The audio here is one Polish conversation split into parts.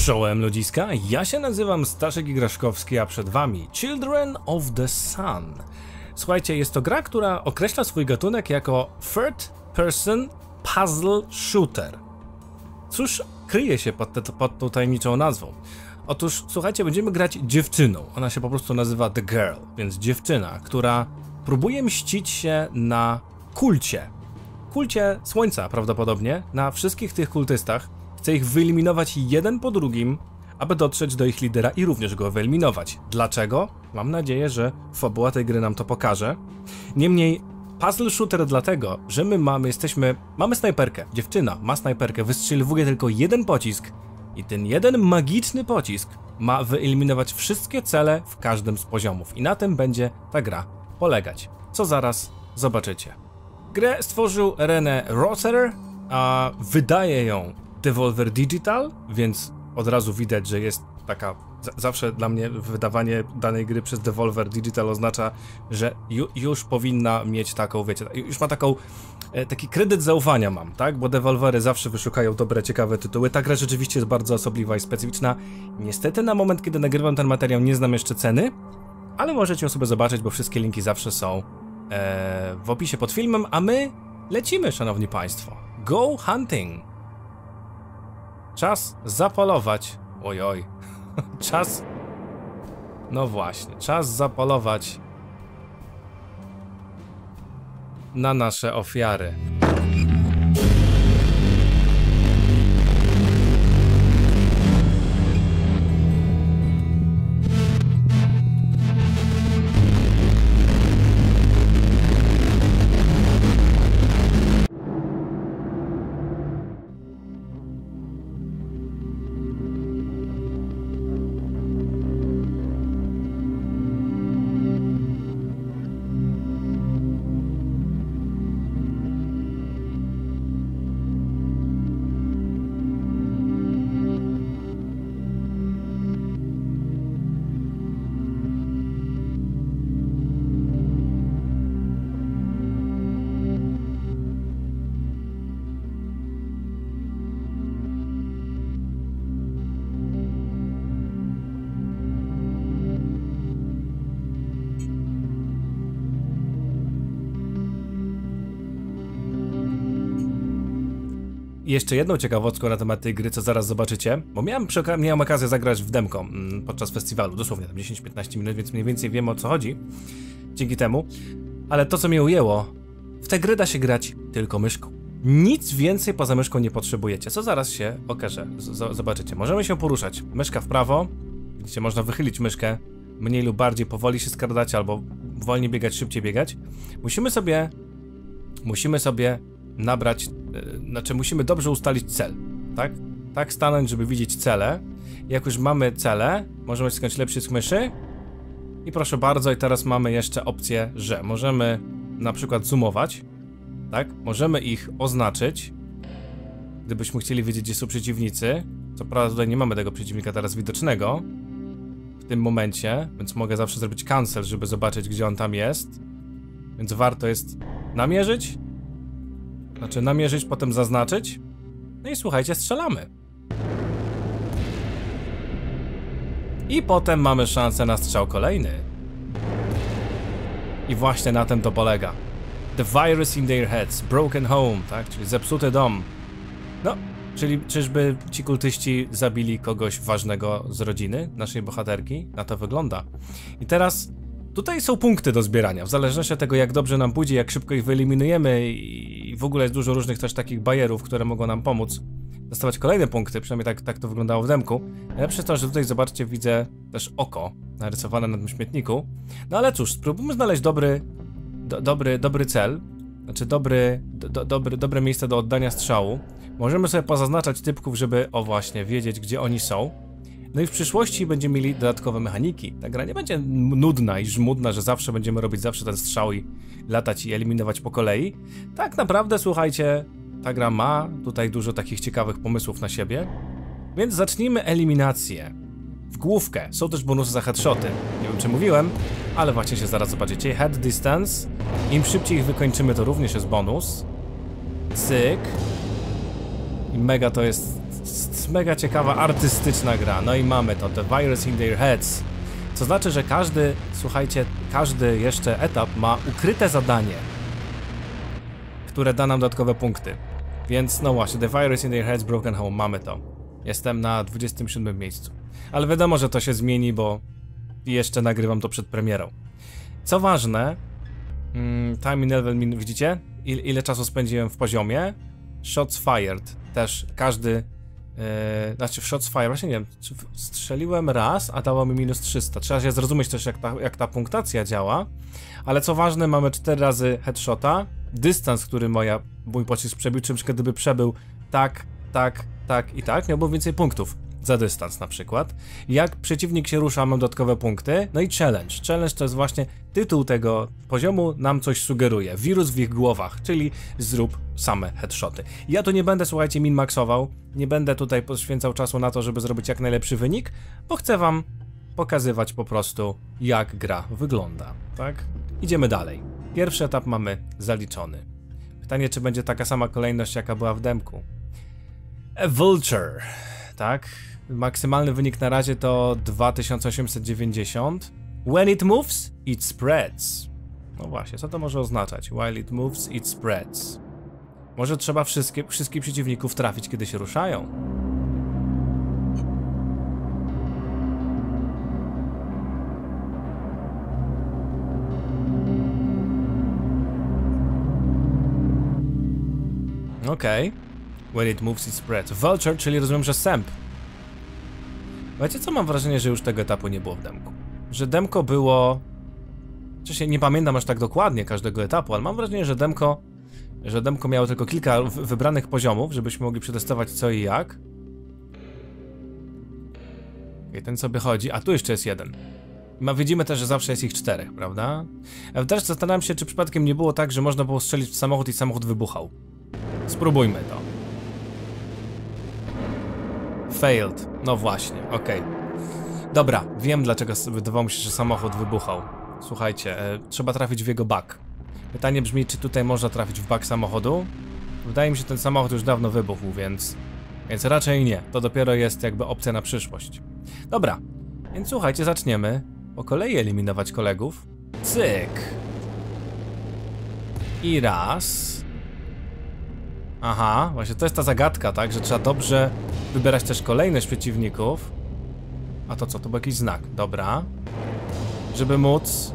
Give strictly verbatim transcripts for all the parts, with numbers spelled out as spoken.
Czołem ludziska, ja się nazywam Staszek Igraszkowski, a przed wami Children of the Sun. Słuchajcie, jest to gra, która określa swój gatunek jako Third Person Puzzle Shooter. Cóż kryje się pod, te, pod tą tajemniczą nazwą? Otóż, słuchajcie, będziemy grać dziewczyną. Ona się po prostu nazywa The Girl, więc dziewczyna, która próbuje mścić się na kulcie. Kulcie Słońca prawdopodobnie, na wszystkich tych kultystach. Chce ich wyeliminować jeden po drugim, aby dotrzeć do ich lidera i również go wyeliminować. Dlaczego? Mam nadzieję, że fabuła tej gry nam to pokaże. Niemniej, puzzle shooter dlatego, że my mamy, jesteśmy, mamy snajperkę. Dziewczyna ma snajperkę, wystrzeliwuje tylko jeden pocisk i ten jeden magiczny pocisk ma wyeliminować wszystkie cele w każdym z poziomów. I na tym będzie ta gra polegać, co zaraz zobaczycie. Grę stworzył René Rosser, a wydaje ją Devolver Digital, więc od razu widać, że jest taka, zawsze dla mnie wydawanie danej gry przez Devolver Digital oznacza, że ju, już powinna mieć taką, wiecie, już ma taką, e, taki kredyt zaufania mam, tak, bo Devolvery zawsze wyszukają dobre, ciekawe tytuły. Ta gra rzeczywiście jest bardzo osobliwa i specyficzna. Niestety na moment, kiedy nagrywam ten materiał, nie znam jeszcze ceny, ale możecie ją sobie zobaczyć, bo wszystkie linki zawsze są e, w opisie pod filmem, a my lecimy, szanowni państwo. Go hunting! Czas zapolować. Ojoj. Czas. No właśnie, czas zapolować na nasze ofiary. I jeszcze jedną ciekawostką na temat tej gry, co zaraz zobaczycie, bo miałem, miałem okazję zagrać w demko mm, podczas festiwalu, dosłownie tam dziesięć piętnaście minut, więc mniej więcej wiem, o co chodzi dzięki temu, ale to, co mnie ujęło, w tę grę da się grać tylko myszką. Nic więcej poza myszką nie potrzebujecie, co zaraz się okaże, z zobaczycie. Możemy się poruszać, myszka w prawo, widzicie, można wychylić myszkę, mniej lub bardziej powoli się skradać, albo wolniej biegać, szybciej biegać. Musimy sobie, musimy sobie nabrać, yy, znaczy musimy dobrze ustalić cel, tak? Tak stanąć, żeby widzieć cele. Jak już mamy cele, możemy ściągnąć lepszy z myszy. I proszę bardzo, i teraz mamy jeszcze opcję, że możemy na przykład zoomować, tak? Możemy ich oznaczyć, gdybyśmy chcieli wiedzieć, gdzie są przeciwnicy. Co prawda tutaj nie mamy tego przeciwnika teraz widocznego w tym momencie, więc mogę zawsze zrobić cancel, żeby zobaczyć, gdzie on tam jest. Więc warto jest namierzyć, znaczy namierzyć, potem zaznaczyć. No i słuchajcie, strzelamy. I potem mamy szansę na strzał kolejny. I właśnie na tym to polega. The virus in their heads, broken home, tak? Czyli zepsuty dom. No, czyli czyżby ci kultyści zabili kogoś ważnego z rodziny naszej bohaterki? Na to wygląda. I teraz tutaj są punkty do zbierania, w zależności od tego, jak dobrze nam pójdzie, jak szybko ich wyeliminujemy i w ogóle jest dużo różnych też takich bajerów, które mogą nam pomóc dostawać kolejne punkty, przynajmniej tak, tak to wyglądało w demku. Najlepsze jest to, że tutaj, zobaczcie, widzę też oko narysowane na tym śmietniku. No ale cóż, spróbujmy znaleźć dobry, do, dobry, dobry cel, znaczy dobry, do, dobry, dobre miejsce do oddania strzału. Możemy sobie pozaznaczać typków, żeby, o właśnie, wiedzieć, gdzie oni są. No i w przyszłości będziemy mieli dodatkowe mechaniki. Ta gra nie będzie nudna i żmudna, że zawsze będziemy robić zawsze ten strzał i latać i eliminować po kolei. Tak naprawdę, słuchajcie, ta gra ma tutaj dużo takich ciekawych pomysłów na siebie. Więc zacznijmy eliminację. W główkę. Są też bonusy za headshoty. Nie wiem, czy mówiłem, ale właśnie się zaraz zobaczycie. Head distance. Im szybciej ich wykończymy, to również jest bonus. Cyk. I mega to jest jest mega ciekawa, artystyczna gra. No i mamy to, The Virus in Their Heads. Co znaczy, że każdy, słuchajcie, każdy jeszcze etap ma ukryte zadanie, które da nam dodatkowe punkty. Więc no właśnie, The Virus in Their Heads, Broken Home, mamy to. Jestem na dwudziestym siódmym miejscu. Ale wiadomo, że to się zmieni, bo jeszcze nagrywam to przed premierą. Co ważne, mm, time in level, widzicie? Il, ile czasu spędziłem w poziomie? Shots fired, też każdy, yy, znaczy w shots fired, właśnie nie wiem, strzeliłem raz, a dało mi minus trzysta. Trzeba się zrozumieć też, jak ta, jak ta punktacja działa. Ale co ważne, mamy cztery razy headshota. Dystans, który moja, mój pocisk przebił, czymś gdyby przebył tak, tak, tak i tak, miałbym więcej punktów za dystans na przykład. Jak przeciwnik się rusza, mam dodatkowe punkty. No i challenge. Challenge to jest właśnie tytuł tego poziomu, nam coś sugeruje. Wirus w ich głowach, czyli zrób same headshoty. Ja tu nie będę, słuchajcie, min-maxował, nie będę tutaj poświęcał czasu na to, żeby zrobić jak najlepszy wynik, bo chcę wam pokazywać po prostu, jak gra wygląda, tak? Idziemy dalej. Pierwszy etap mamy zaliczony. Pytanie, czy będzie taka sama kolejność, jaka była w demku. A Vulture, tak? Maksymalny wynik na razie to dwa tysiące osiemset dziewięćdziesiąt. When it moves, it spreads. No właśnie, co to może oznaczać? While it moves, it spreads. Może trzeba wszystkie, wszystkich przeciwników trafić, kiedy się ruszają. Okej. Okay. When it moves, it spreads. Vulture, czyli rozumiem, że sęp. Wiecie co, mam wrażenie, że już tego etapu nie było w demku. Że demko było... Oczywiście nie pamiętam aż tak dokładnie każdego etapu, ale mam wrażenie, że demko... Że demko miało tylko kilka wybranych poziomów, żebyśmy mogli przetestować co i jak. I ten sobie chodzi, a tu jeszcze jest jeden. Ma, widzimy też, że zawsze jest ich czterech, prawda? Ja też zastanawiam się, czy przypadkiem nie było tak, że można było strzelić w samochód i samochód wybuchał. Spróbujmy to. Failed. No właśnie, okej. Okay. Dobra, wiem, dlaczego wydawało mi się, że samochód wybuchał. Słuchajcie, e, trzeba trafić w jego bak. Pytanie brzmi, czy tutaj można trafić w bak samochodu? Wydaje mi się, że ten samochód już dawno wybuchł, więc... Więc raczej nie. To dopiero jest jakby opcja na przyszłość. Dobra, więc słuchajcie, zaczniemy po kolei eliminować kolegów. Cyk. I raz... Aha, właśnie to jest ta zagadka, tak? Że trzeba dobrze wybierać też kolejność przeciwników. A to co? To był jakiś znak. Dobra. Żeby móc...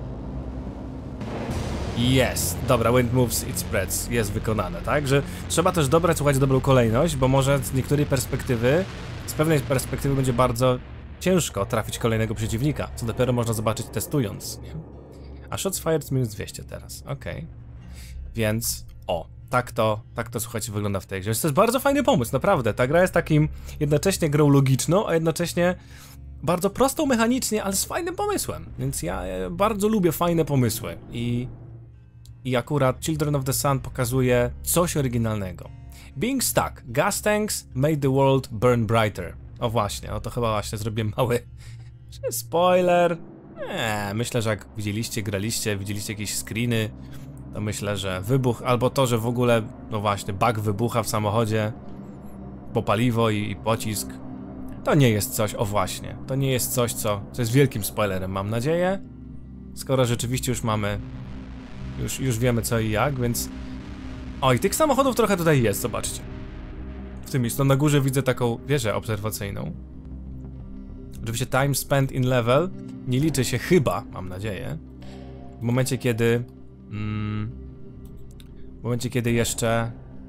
Jest. Dobra, when it moves, it spreads. Jest wykonane, tak? Że trzeba też dobrać, słuchać dobrą kolejność, bo może z niektórej perspektywy, z pewnej perspektywy będzie bardzo ciężko trafić kolejnego przeciwnika, co dopiero można zobaczyć testując, nie? A shots fired minus dwieście teraz, okej. Okay. Więc, o, tak to, tak to słuchajcie wygląda w tej grze. To jest bardzo fajny pomysł, naprawdę. Ta gra jest takim jednocześnie grą logiczną, a jednocześnie bardzo prostą mechanicznie, ale z fajnym pomysłem. Więc ja bardzo lubię fajne pomysły i... I akurat Children of the Sun pokazuje coś oryginalnego. Being stuck. Gas tanks made the world burn brighter. O właśnie, o to chyba właśnie zrobiłem mały... spoiler. Nie, myślę, że jak widzieliście, graliście, widzieliście jakieś screeny, to myślę, że wybuch, albo to, że w ogóle, no właśnie, bug wybucha w samochodzie, bo paliwo i, i pocisk, to nie jest coś, o właśnie, to nie jest coś, co, co jest wielkim spoilerem, mam nadzieję, skoro rzeczywiście już mamy, już, już wiemy co i jak, więc... O, i tych samochodów trochę tutaj jest, zobaczcie. W tym miejscu, na górze widzę taką wieżę obserwacyjną. Oczywiście time spent in level nie liczy się chyba, mam nadzieję, w momencie kiedy... Mm, w momencie kiedy jeszcze...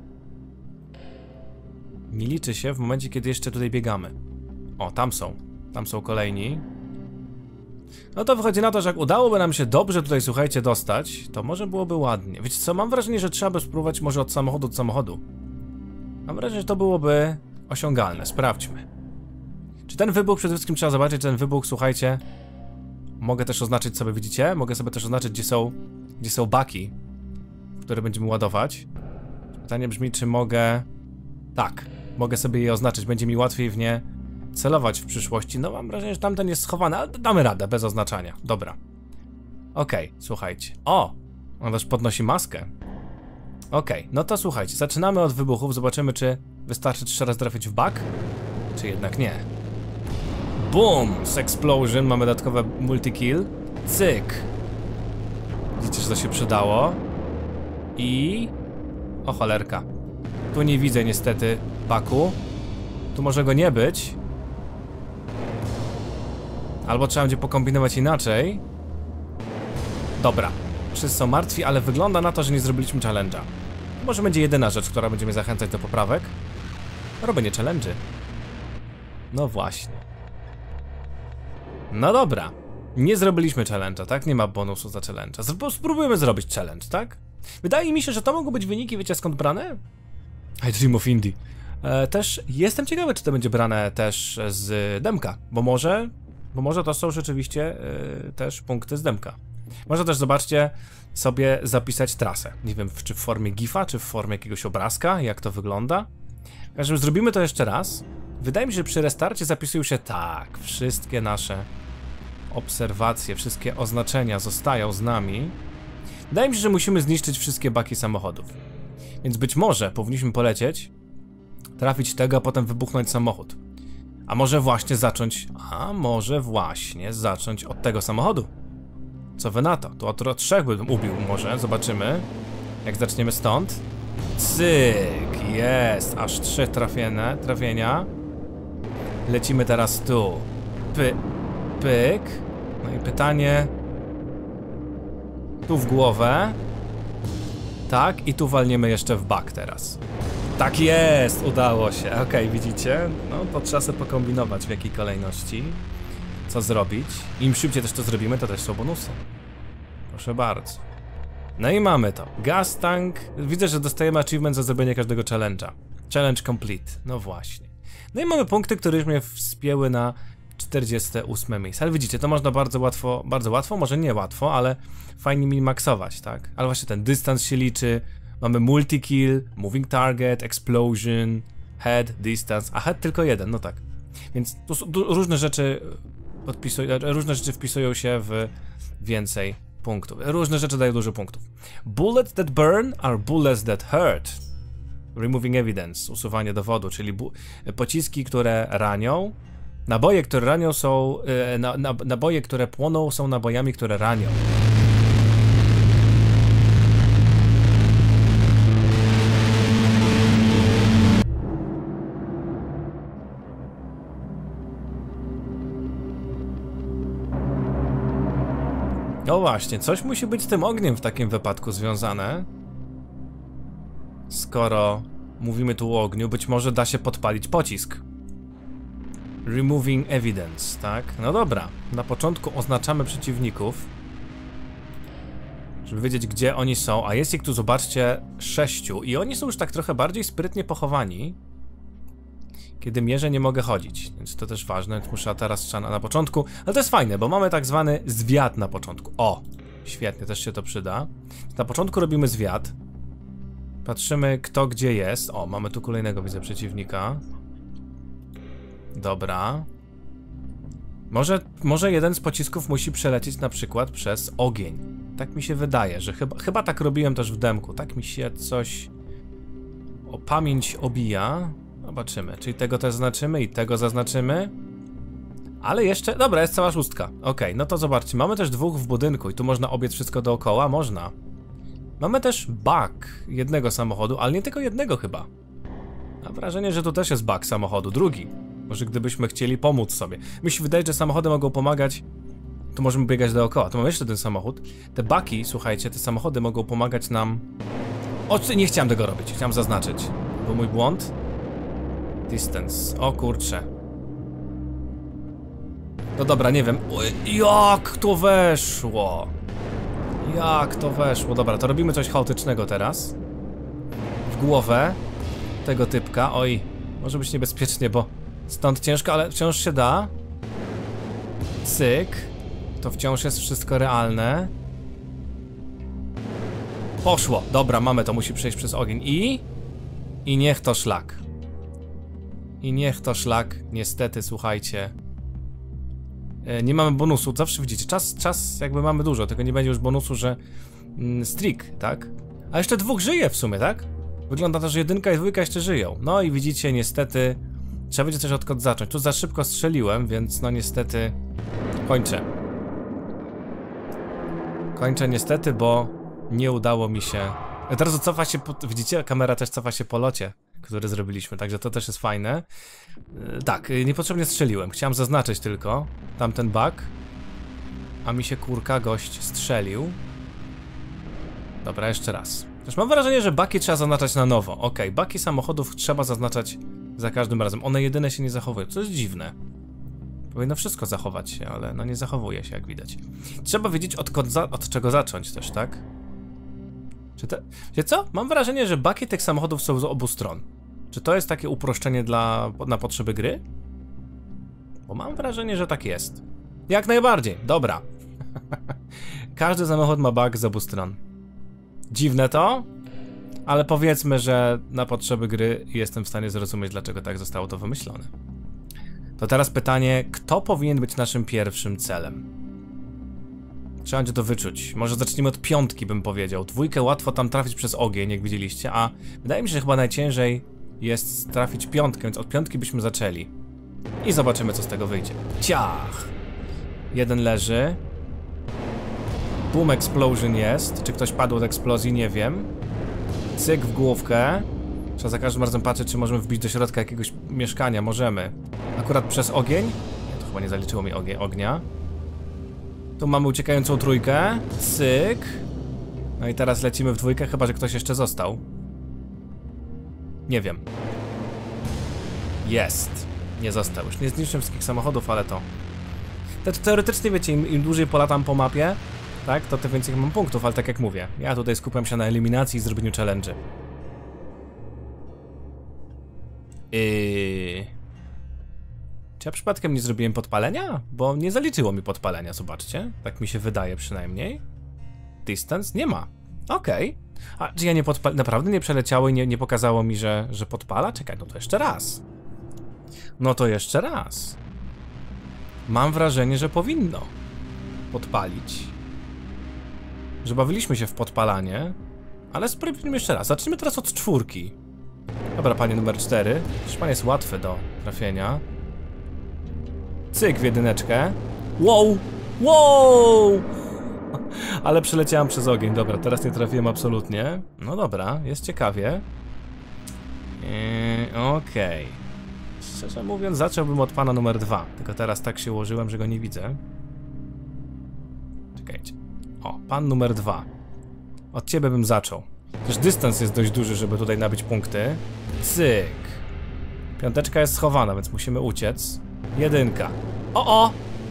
Nie liczy się w momencie kiedy jeszcze tutaj biegamy. O, tam są. Tam są kolejni. No to wychodzi na to, że jak udałoby nam się dobrze tutaj, słuchajcie, dostać, to może byłoby ładnie. Wiecie co, mam wrażenie, że trzeba by spróbować może od samochodu do samochodu. Mam wrażenie, że to byłoby osiągalne. Sprawdźmy. Czy ten wybuch, przede wszystkim trzeba zobaczyć, czy ten wybuch, słuchajcie, mogę też oznaczyć sobie, widzicie? Mogę sobie też oznaczyć, gdzie są, gdzie są baki, które będziemy ładować. Pytanie brzmi, czy mogę... Tak, mogę sobie je oznaczyć, będzie mi łatwiej w nie celować w przyszłości. No mam wrażenie, że tamten jest schowany, ale damy radę, bez oznaczania. Dobra. Okej, okay, słuchajcie. O! On też podnosi maskę. Okej, okay, no to słuchajcie, zaczynamy od wybuchów, zobaczymy, czy wystarczy trzy razy trafić w bak, czy jednak nie. Boom! Z explosion, mamy dodatkowe multi-kill. Cyk! Widzicie, że to się przydało. I... o cholerka. Tu nie widzę niestety baku. Tu może go nie być. Albo trzeba będzie pokombinować inaczej. Dobra. Wszyscy są martwi, ale wygląda na to, że nie zrobiliśmy challenge'a. Może będzie jedyna rzecz, która będzie mnie zachęcać do poprawek. Robienie challenge'y. No właśnie. No dobra. Nie zrobiliśmy challenge'a, tak? Nie ma bonusu za challenge'a. Spróbujemy zrobić challenge, tak? Wydaje mi się, że to mogą być wyniki, wiecie skąd brane? I Dream of Indie. E, też jestem ciekawy, czy to będzie brane też z demka, bo może, bo może to są rzeczywiście e, też punkty z demka. Może też, zobaczcie, sobie zapisać trasę. Nie wiem, czy w formie gifa, czy w formie jakiegoś obrazka, jak to wygląda. W każdym razie zrobimy to jeszcze raz. Wydaje mi się, że przy restarcie zapisują się tak, wszystkie nasze obserwacje, wszystkie oznaczenia zostają z nami. Wydaje mi się, że musimy zniszczyć wszystkie baki samochodów. Więc być może powinniśmy polecieć, trafić tego, a potem wybuchnąć samochód. A może właśnie zacząć, a może właśnie zacząć od tego samochodu. Co wy na to? Tu od, od trzech bym ubił może, zobaczymy. Jak zaczniemy stąd. Cyk, jest, aż trzy trafione, trafienia. Lecimy teraz tu. Py, pyk. No i pytanie. Tu w głowę. Tak, i tu walniemy jeszcze w bak teraz. Tak jest, udało się. Okej, okay, widzicie? No to trzeba sobie pokombinować, w jakiej kolejności. Co zrobić. Im szybciej też to zrobimy, to też są bonusy. Proszę bardzo. No i mamy to. Gas tank. Widzę, że dostajemy achievement za zrobienie każdego challenge'a. Challenge complete. No właśnie. No i mamy punkty, które już mnie wspięły na czterdzieste ósme miejsce. Ale widzicie, to można bardzo łatwo, bardzo łatwo, może nie łatwo, ale fajnie minimaksować, tak? Ale właśnie ten dystans się liczy. Mamy multi-kill, moving target, explosion, head, distance, a head tylko jeden, no tak. Więc tu, tu różne rzeczy podpisują, różne rzeczy wpisują się w więcej punktów. Różne rzeczy dają dużo punktów. Bullets that burn are bullets that hurt. Removing evidence, usuwanie dowodu, czyli pociski, które ranią. Naboje, które ranią są... Yy, na, na, naboje, które płoną są nabojami, które ranią. No właśnie, coś musi być z tym ogniem w takim wypadku związane. Skoro mówimy tu o ogniu, być może da się podpalić pocisk. Removing evidence, tak? No dobra, na początku oznaczamy przeciwników, żeby wiedzieć, gdzie oni są, a jest ich tu, zobaczcie, sześciu i oni są już tak trochę bardziej sprytnie pochowani. Kiedy mierzę, nie mogę chodzić, więc to też ważne, więc muszę teraz na, na początku, ale to jest fajne, bo mamy tak zwany zwiat na początku. O, świetnie, też się to przyda. Na początku robimy zwiat. Patrzymy, kto gdzie jest. O, mamy tu kolejnego, widzę, przeciwnika. Dobra. Może, może jeden z pocisków musi przelecieć na przykład przez ogień. Tak mi się wydaje, że chyba, chyba tak robiłem też w demku. Tak mi się coś o pamięć obija. Zobaczymy, czyli tego też zaznaczymy i tego zaznaczymy. Ale jeszcze, dobra, jest cała szóstka. Okej, okay, no to zobaczcie, mamy też dwóch w budynku i tu można obiec wszystko dookoła, można. Mamy też bak jednego samochodu, ale nie tylko jednego chyba. Mam wrażenie, że tu też jest bak samochodu, drugi. Może gdybyśmy chcieli pomóc sobie. Mi się wydaje, że samochody mogą pomagać. Tu możemy biegać dookoła, tu mamy jeszcze ten samochód. Te baki, słuchajcie, te samochody mogą pomagać nam... O, nie chciałem tego robić, chciałem zaznaczyć. Był mój błąd. Distance, o kurczę. No dobra, nie wiem. O, jak to weszło? Jak to weszło? Dobra, to robimy coś chaotycznego teraz. W głowę tego typka. Oj, może być niebezpiecznie, bo stąd ciężko, ale wciąż się da. Cyk. To wciąż jest wszystko realne. Poszło. Dobra, mamy to, musi przejść przez ogień. I... I niech to szlak. I niech to szlak. Niestety, słuchajcie. Nie mamy bonusu, zawsze widzicie, czas, czas jakby mamy dużo, tylko nie będzie już bonusu, że mm, streak, tak? A jeszcze dwóch żyje w sumie, tak? Wygląda to, że jedynka i dwójka jeszcze żyją. No i widzicie, niestety... Trzeba będzie też odkąd zacząć. Tu za szybko strzeliłem, więc no niestety... Kończę. Kończę niestety, bo nie udało mi się... Teraz cofa się, po... widzicie? Kamera też cofa się po locie, który zrobiliśmy, także to też jest fajne. Yy, tak, niepotrzebnie strzeliłem. Chciałem zaznaczyć tylko tamten bug. A mi się kurka gość strzelił. Dobra, jeszcze raz. Też mam wrażenie, że baki trzeba zaznaczać na nowo. Okej, okay, baki samochodów trzeba zaznaczać za każdym razem. One jedyne się nie zachowują, co jest dziwne. Powinno wszystko zachować się, ale no nie zachowuje się, jak widać. Trzeba wiedzieć od, za od czego zacząć też, tak? Czy te... Wiecie co? Mam wrażenie, że baki tych samochodów są z obu stron. Czy to jest takie uproszczenie dla... na potrzeby gry? Bo mam wrażenie, że tak jest. Jak najbardziej, dobra. Każdy samochód ma bug z obu stron. Dziwne to, ale powiedzmy, że na potrzeby gry jestem w stanie zrozumieć, dlaczego tak zostało to wymyślone. To teraz pytanie, kto powinien być naszym pierwszym celem? Trzeba będzie to wyczuć. Może zacznijmy od piątki, bym powiedział. Dwójkę łatwo tam trafić przez ogień, jak widzieliście, a wydaje mi się, że chyba najciężej jest trafić piątkę, więc od piątki byśmy zaczęli. I zobaczymy, co z tego wyjdzie. Ciach! Jeden leży. Boom explosion jest. Czy ktoś padł od eksplozji? Nie wiem. Cyk w główkę. Trzeba za każdym razem patrzeć, czy możemy wbić do środka jakiegoś mieszkania. Możemy. Akurat przez ogień? Nie, to chyba nie zaliczyło mi ogie ognia. Tu mamy uciekającą trójkę. Cyk. No i teraz lecimy w dwójkę, chyba że ktoś jeszcze został. Nie wiem. Jest. Nie został. Już nie zniszczę wszystkich samochodów, ale to... Te, teoretycznie, wiecie, im, im dłużej polatam po mapie, tak, to tym więcej mam punktów, ale tak jak mówię, ja tutaj skupiam się na eliminacji i zrobieniu challenge'y. Yy... Czy ja przypadkiem nie zrobiłem podpalenia? Bo nie zaliczyło mi podpalenia, zobaczcie. Tak mi się wydaje przynajmniej. Distance? Nie ma. Okej. Okay. A czy ja nie podpal... Naprawdę nie przeleciało i nie, nie pokazało mi, że, że podpala? Czekaj, no to jeszcze raz. No to jeszcze raz. Mam wrażenie, że powinno podpalić. Że bawiliśmy się w podpalanie, ale spróbujmy jeszcze raz. Zacznijmy teraz od czwórki. Dobra, panie numer cztery. Przecież pan jest łatwy do trafienia. Cyk w jedyneczkę. Wow! Wow! Ale przeleciałem przez ogień. Dobra, teraz nie trafiłem absolutnie. No dobra, jest ciekawie. Eee, Okej. Okay. Szczerze mówiąc, zacząłbym od pana numer dwa. Tylko teraz tak się ułożyłem, że go nie widzę. Czekajcie. O, pan numer dwa. Od ciebie bym zaczął. Też dystans jest dość duży, żeby tutaj nabyć punkty. Cyk. Piąteczka jest schowana, więc musimy uciec. Jedynka. O, o!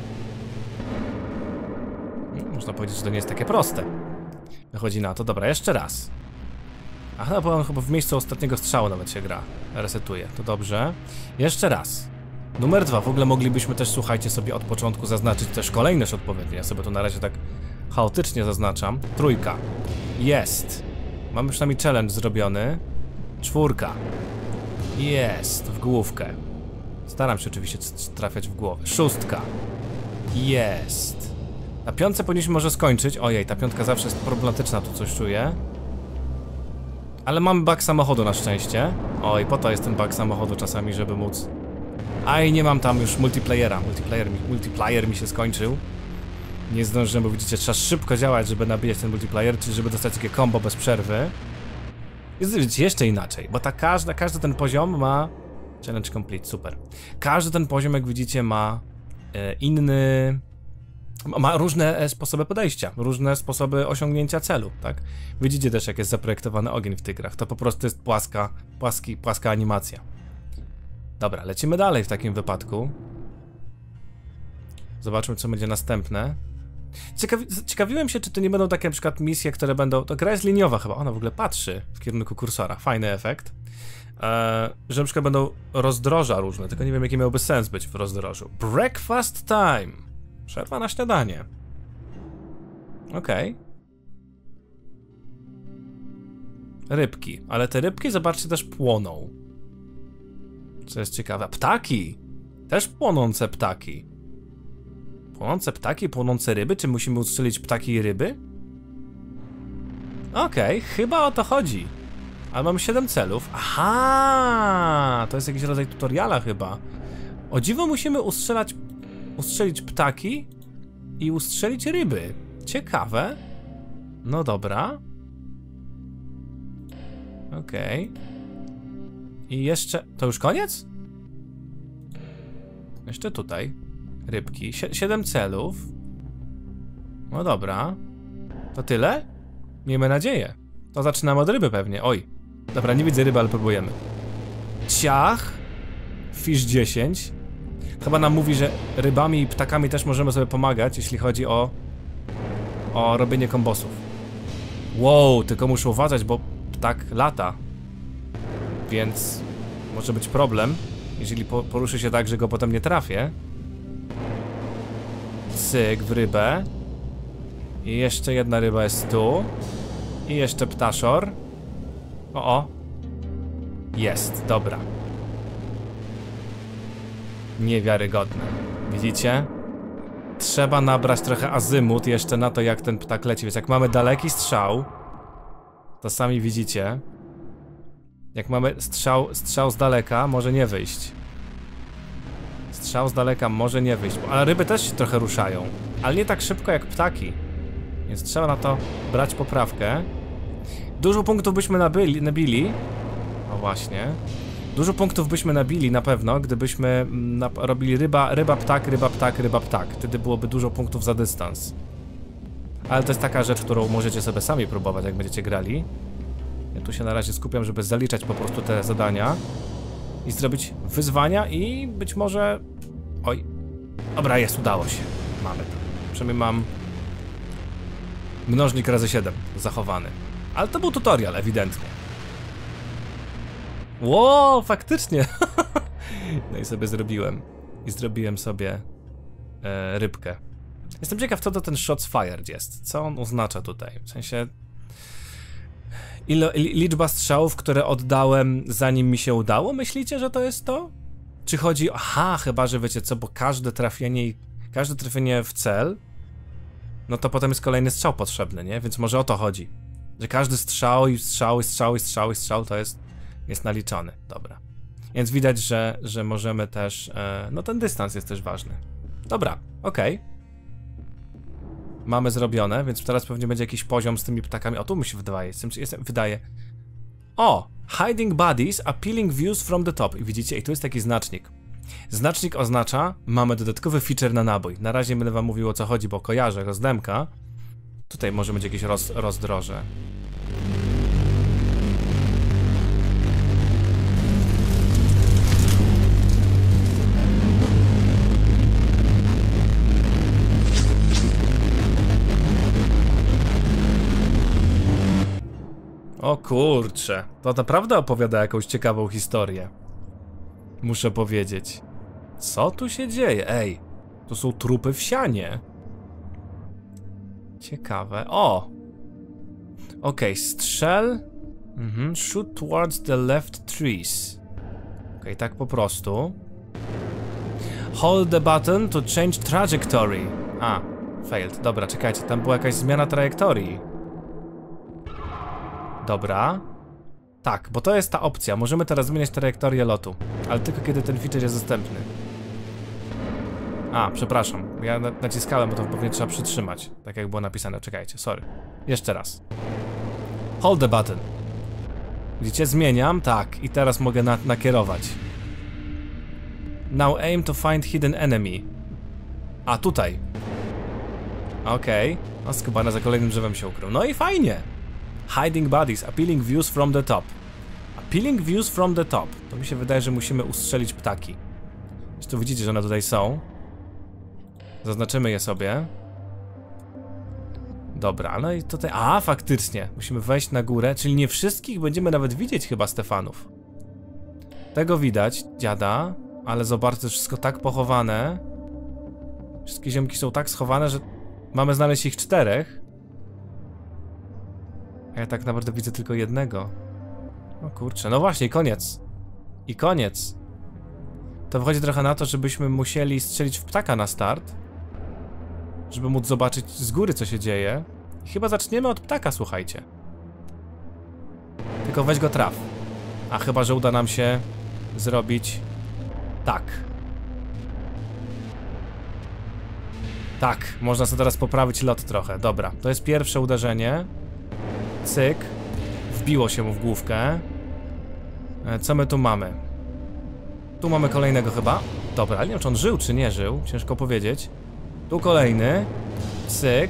Można powiedzieć, że to nie jest takie proste. Wychodzi na to. Dobra, jeszcze raz. Aha, bo on chyba w miejscu ostatniego strzału nawet się gra. Resetuje, to dobrze. Jeszcze raz. Numer dwa. W ogóle moglibyśmy też, słuchajcie, sobie od początku zaznaczyć też kolejność odpowiednie. Ja sobie to na razie tak chaotycznie zaznaczam. Trójka. Jest. Mamy przynajmniej challenge zrobiony. Czwórka. Jest. W główkę. Staram się oczywiście trafiać w głowę. Szóstka. Jest. Na piątce powinniśmy może skończyć. Ojej, ta piątka zawsze jest problematyczna, tu coś czuję. Ale mamy bug samochodu na szczęście. Oj, po to jest ten bug samochodu czasami, żeby móc... Aj, nie mam tam już multiplayera. Multiplayer mi, multiplayer mi się skończył. Nie zdążyłem, bo widzicie, trzeba szybko działać, żeby nabijać ten multiplayer, czyli żeby dostać takie combo bez przerwy. Jest widzicie, jeszcze inaczej, bo ta każda, każdy ten poziom ma... Challenge complete, super. Każdy ten poziom, jak widzicie, ma e, inny... Ma różne sposoby podejścia, różne sposoby osiągnięcia celu, tak? Widzicie też, jak jest zaprojektowany ogień w tych grach. To po prostu jest płaska, płaski, płaska animacja. Dobra, lecimy dalej w takim wypadku. Zobaczmy, co będzie następne. Ciekawi ciekawiłem się, czy to nie będą takie na przykład misje, które będą... To gra jest liniowa chyba, ona w ogóle patrzy w kierunku kursora, fajny efekt. Eee, że na przykład będą rozdroża różne, tylko nie wiem, jaki miałby sens być w rozdrożu. Breakfast time! Przerwa na śniadanie. Okej. Okay. Rybki, ale te rybki, zobaczcie, też płoną. Co jest ciekawe. Ptaki! Też płonące ptaki. Płonące ptaki, płonące ryby? Czy musimy ustrzelić ptaki i ryby? Okej, okay, chyba o to chodzi. Ale mam siedem celów. Aha, to jest jakiś rodzaj tutoriala chyba. O dziwo musimy ustrzelać, ustrzelić ptaki i ustrzelić ryby. Ciekawe. No dobra. Okej. Okay. I jeszcze... To już koniec? Jeszcze tutaj. Rybki. Sie siedem celów. No dobra. To tyle? Miejmy nadzieję. To zaczynamy od ryby pewnie. Oj. Dobra, nie widzę ryby, ale próbujemy. Ciach. Fish dziesięć. Chyba nam mówi, że rybami i ptakami też możemy sobie pomagać, jeśli chodzi o... o robienie kombosów. Wow, tylko muszę uważać, bo ptak lata. Więc może być problem, jeżeli po poruszy się tak, że go potem nie trafię. Cyk w rybę. I jeszcze jedna ryba jest tu. I jeszcze ptaszor. O, o. Jest, dobra. Niewiarygodne. Widzicie? Trzeba nabrać trochę azymut jeszcze na to, jak ten ptak leci. Więc jak mamy daleki strzał, to sami widzicie. Jak mamy strzał, strzał z daleka, może nie wyjść. Strzał z daleka może nie wyjść. Ale ryby też się trochę ruszają. Ale nie tak szybko jak ptaki. Więc trzeba na to brać poprawkę. Dużo punktów byśmy nabyli, nabili. O właśnie. Dużo punktów byśmy nabili na pewno, gdybyśmy robili ryba, ryba, ptak, ryba, ptak, ryba, ptak. Wtedy byłoby dużo punktów za dystans. Ale to jest taka rzecz, którą możecie sobie sami próbować, jak będziecie grali. Ja tu się na razie skupiam, żeby zaliczać po prostu te zadania i zrobić wyzwania i być może... Oj. Dobra, jest, udało się. Mamy to. Przynajmniej mam mnożnik razy siedem zachowany. Ale to był tutorial, ewidentnie. Ło, faktycznie. No i sobie zrobiłem. I zrobiłem sobie e, rybkę. Jestem ciekaw, co to ten shots fired jest. Co on oznacza tutaj? W sensie... Ilo, liczba strzałów, które oddałem, zanim mi się udało? Myślicie, że to jest to? Czy chodzi o... Aha, chyba, że wiecie co, bo każde trafienie każde trafienie w cel, no to potem jest kolejny strzał potrzebny, nie? Więc może o to chodzi. Że każdy strzał i strzał i strzał i strzał i strzał to jest, jest naliczony. Dobra. Więc widać, że, że możemy też... E, no ten dystans jest też ważny. Dobra, okej. Okay. Mamy zrobione, więc teraz pewnie będzie jakiś poziom z tymi ptakami. O, tu mi się wydaje, jestem, jestem, wydaje. O! Hiding bodies, appealing views from the top. I widzicie, i tu jest taki znacznik. Znacznik oznacza, mamy dodatkowy feature na nabój. Na razie będę wam mówił, o co chodzi, bo kojarzę rozdemka. Tutaj może być jakieś roz, rozdroże. O kurcze, to naprawdę opowiada jakąś ciekawą historię. Muszę powiedzieć. Co tu się dzieje? Ej, to są trupy w sianie. Ciekawe. O! Okej, okay, strzel. Mhm. Shoot towards the left trees. Okej, okay, tak po prostu. Hold the button to change trajectory. A, failed. Dobra, czekajcie, tam była jakaś zmiana trajektorii. Dobra. Tak, bo to jest ta opcja. Możemy teraz zmieniać trajektorię lotu. Ale tylko kiedy ten feature jest dostępny. A, przepraszam. Ja naciskałem, bo to pewnie trzeba przytrzymać. Tak jak było napisane. Czekajcie, sorry. Jeszcze raz. Hold the button. Widzicie? Zmieniam. Tak. I teraz mogę na nakierować. Now aim to find hidden enemy. A, tutaj. Okej. Okay. No, skubana za kolejnym drzewem się ukrył. No i fajnie. Hiding bodies, appealing views from the top. Appealing views from the top. To mi się wydaje, że musimy ustrzelić ptaki. Zresztą widzicie, że one tutaj są. Zaznaczymy je sobie. Dobra, no i tutaj... A, faktycznie. Musimy wejść na górę, czyli nie wszystkich będziemy nawet widzieć chyba, Stefanów. Tego widać, dziada. Ale zobaczcie, to wszystko tak pochowane. Wszystkie ziomki są tak schowane, że mamy znaleźć ich czterech. A ja tak naprawdę widzę tylko jednego. O kurczę, no właśnie, koniec. I koniec. To wychodzi trochę na to, żebyśmy musieli strzelić w ptaka na start, żeby móc zobaczyć z góry, co się dzieje. I chyba zaczniemy od ptaka, słuchajcie. Tylko weź go traf. A chyba, że uda nam się zrobić tak. Tak, można sobie teraz poprawić lot trochę. Dobra, to jest pierwsze uderzenie. Cyk. Wbiło się mu w główkę. Co my tu mamy? Tu mamy kolejnego chyba. Dobra, ale nie wiem, czy on żył, czy nie żył. Ciężko powiedzieć. Tu kolejny. Cyk.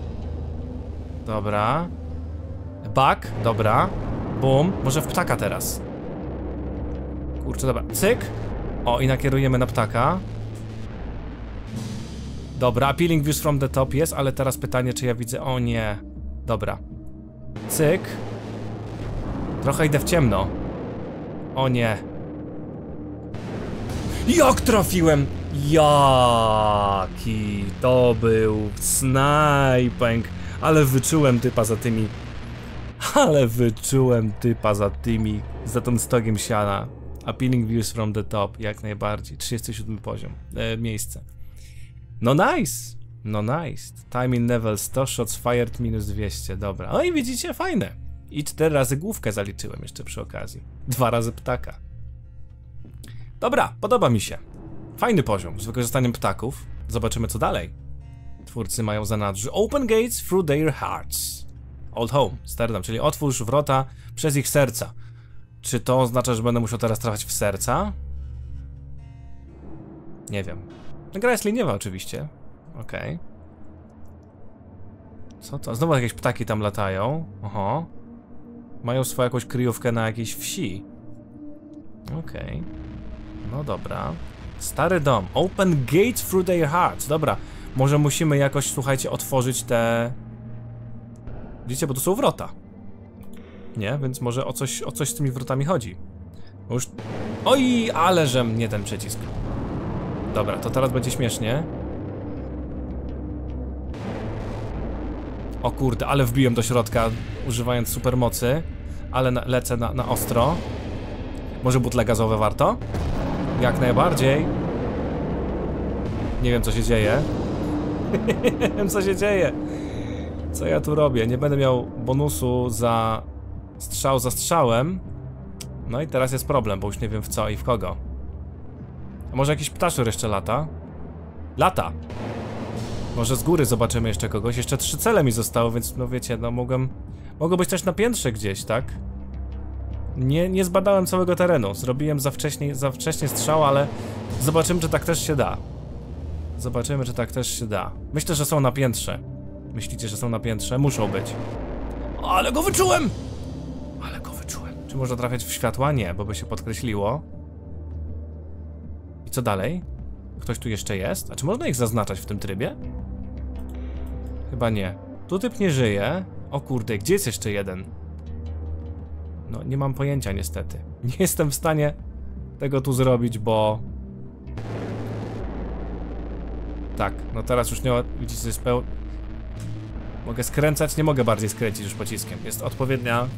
Dobra. Bak, dobra. Bum. Może w ptaka teraz. Kurczę, dobra. Cyk. O, i nakierujemy na ptaka. Dobra, appealing views from the top jest, ale teraz pytanie, czy ja widzę... O nie. Dobra. Cyk. Trochę idę w ciemno. O nie. Jak trafiłem? Jaki to był snajping. Ale wyczułem typa za tymi... Ale wyczułem typa za tymi... Za tym stogiem siana. Appealing views from the top, jak najbardziej. trzydziesty siódmy poziom. E, miejsce. No nice. No nice. Time in level sto, shots fired minus dwieście. Dobra. No i widzicie, fajne. I cztery razy główkę zaliczyłem jeszcze przy okazji. Dwa razy ptaka. Dobra, podoba mi się. Fajny poziom z wykorzystaniem ptaków. Zobaczymy, co dalej. Twórcy mają w zanadrzu Open gates through their hearts. Old home, Amsterdam, czyli otwórz wrota przez ich serca. Czy to oznacza, że będę musiał teraz trafiać w serca? Nie wiem. Gra jest liniowa oczywiście. Okej. Okay. Co to? Znowu jakieś ptaki tam latają. Oho. Mają swoją jakąś kryjówkę na jakiejś wsi. Okej. Okay. No dobra. Stary dom. Open gates through their hearts. Dobra. Może musimy jakoś, słuchajcie, otworzyć te... Widzicie, bo to są wrota. Nie? Więc może o coś, o coś z tymi wrotami chodzi. Bo już... Oj, ale że mnie ten przycisk. Dobra, to teraz będzie śmiesznie. O kurde, ale wbiłem do środka, używając supermocy. Ale na, lecę na, na ostro. Może butle gazowe warto? Jak najbardziej. Nie wiem, co się dzieje. Nie wiem, co się dzieje. Co ja tu robię? Nie będę miał bonusu za strzał za strzałem. No i teraz jest problem, bo już nie wiem w co i w kogo. A może jakiś ptaszur jeszcze lata? Lata! Może z góry zobaczymy jeszcze kogoś. Jeszcze trzy cele mi zostało, więc no wiecie, no mogłem... Mogło być też na piętrze gdzieś, tak? Nie, nie zbadałem całego terenu. Zrobiłem za wcześnie, za wcześnie strzał, ale zobaczymy, czy tak też się da. Zobaczymy, czy tak też się da. Myślę, że są na piętrze. Myślicie, że są na piętrze? Muszą być. Ale go wyczułem! Ale go wyczułem. Czy można trafiać w światła? Nie, bo by się podkreśliło. I co dalej? Ktoś tu jeszcze jest? A czy można ich zaznaczać w tym trybie? Chyba nie. Tu typ nie żyje. O kurde, gdzie jest jeszcze jeden? No, nie mam pojęcia niestety. Nie jestem w stanie tego tu zrobić, bo... Tak, no teraz już nie ma... Widzicie, jest peł... Mogę skręcać, nie mogę bardziej skręcić już pociskiem. Jest odpowiednia...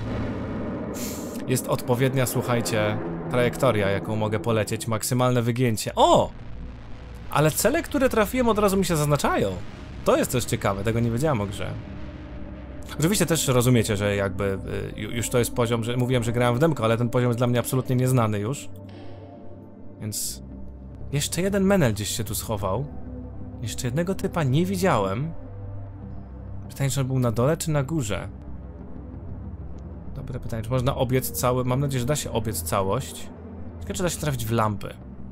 Jest odpowiednia, słuchajcie, trajektoria, jaką mogę polecieć. Maksymalne wygięcie. O! Ale cele, które trafiłem, od razu mi się zaznaczają. To jest też ciekawe, tego nie wiedziałem o grze. Oczywiście też rozumiecie, że jakby y, już to jest poziom, że mówiłem, że grałem w demko, ale ten poziom jest dla mnie absolutnie nieznany już. Więc... Jeszcze jeden menel gdzieś się tu schował. Jeszcze jednego typa nie widziałem. Pytanie, czy on był na dole, czy na górze? Dobre pytanie, czy można obiec cały... Mam nadzieję, że da się obiec całość. Ciekawe, czy da się trafić w lampy.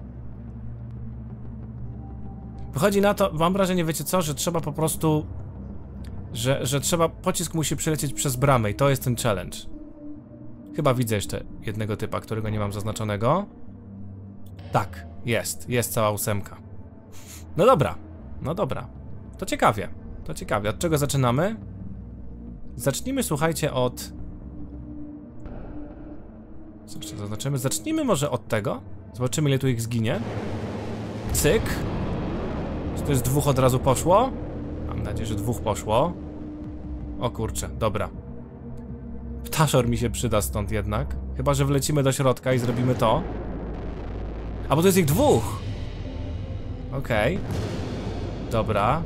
Wychodzi na to, mam wrażenie, wiecie co, że trzeba po prostu... Że, że trzeba... Pocisk musi przelecieć przez bramę i to jest ten challenge. Chyba widzę jeszcze jednego typa, którego nie mam zaznaczonego. Tak, jest. Jest cała ósemka. No dobra. No dobra. To ciekawie. To ciekawie. Od czego zaczynamy? Zacznijmy, słuchajcie, od... Co jeszcze zaznaczymy? Zacznijmy może od tego. Zobaczymy, ile tu ich zginie. Cyk. Czy to jest dwóch od razu poszło? Mam nadzieję, że dwóch poszło. O kurczę, dobra. Ptaszor mi się przyda stąd jednak. Chyba że wlecimy do środka i zrobimy to. A bo to jest ich dwóch! Okej. Okay. Dobra.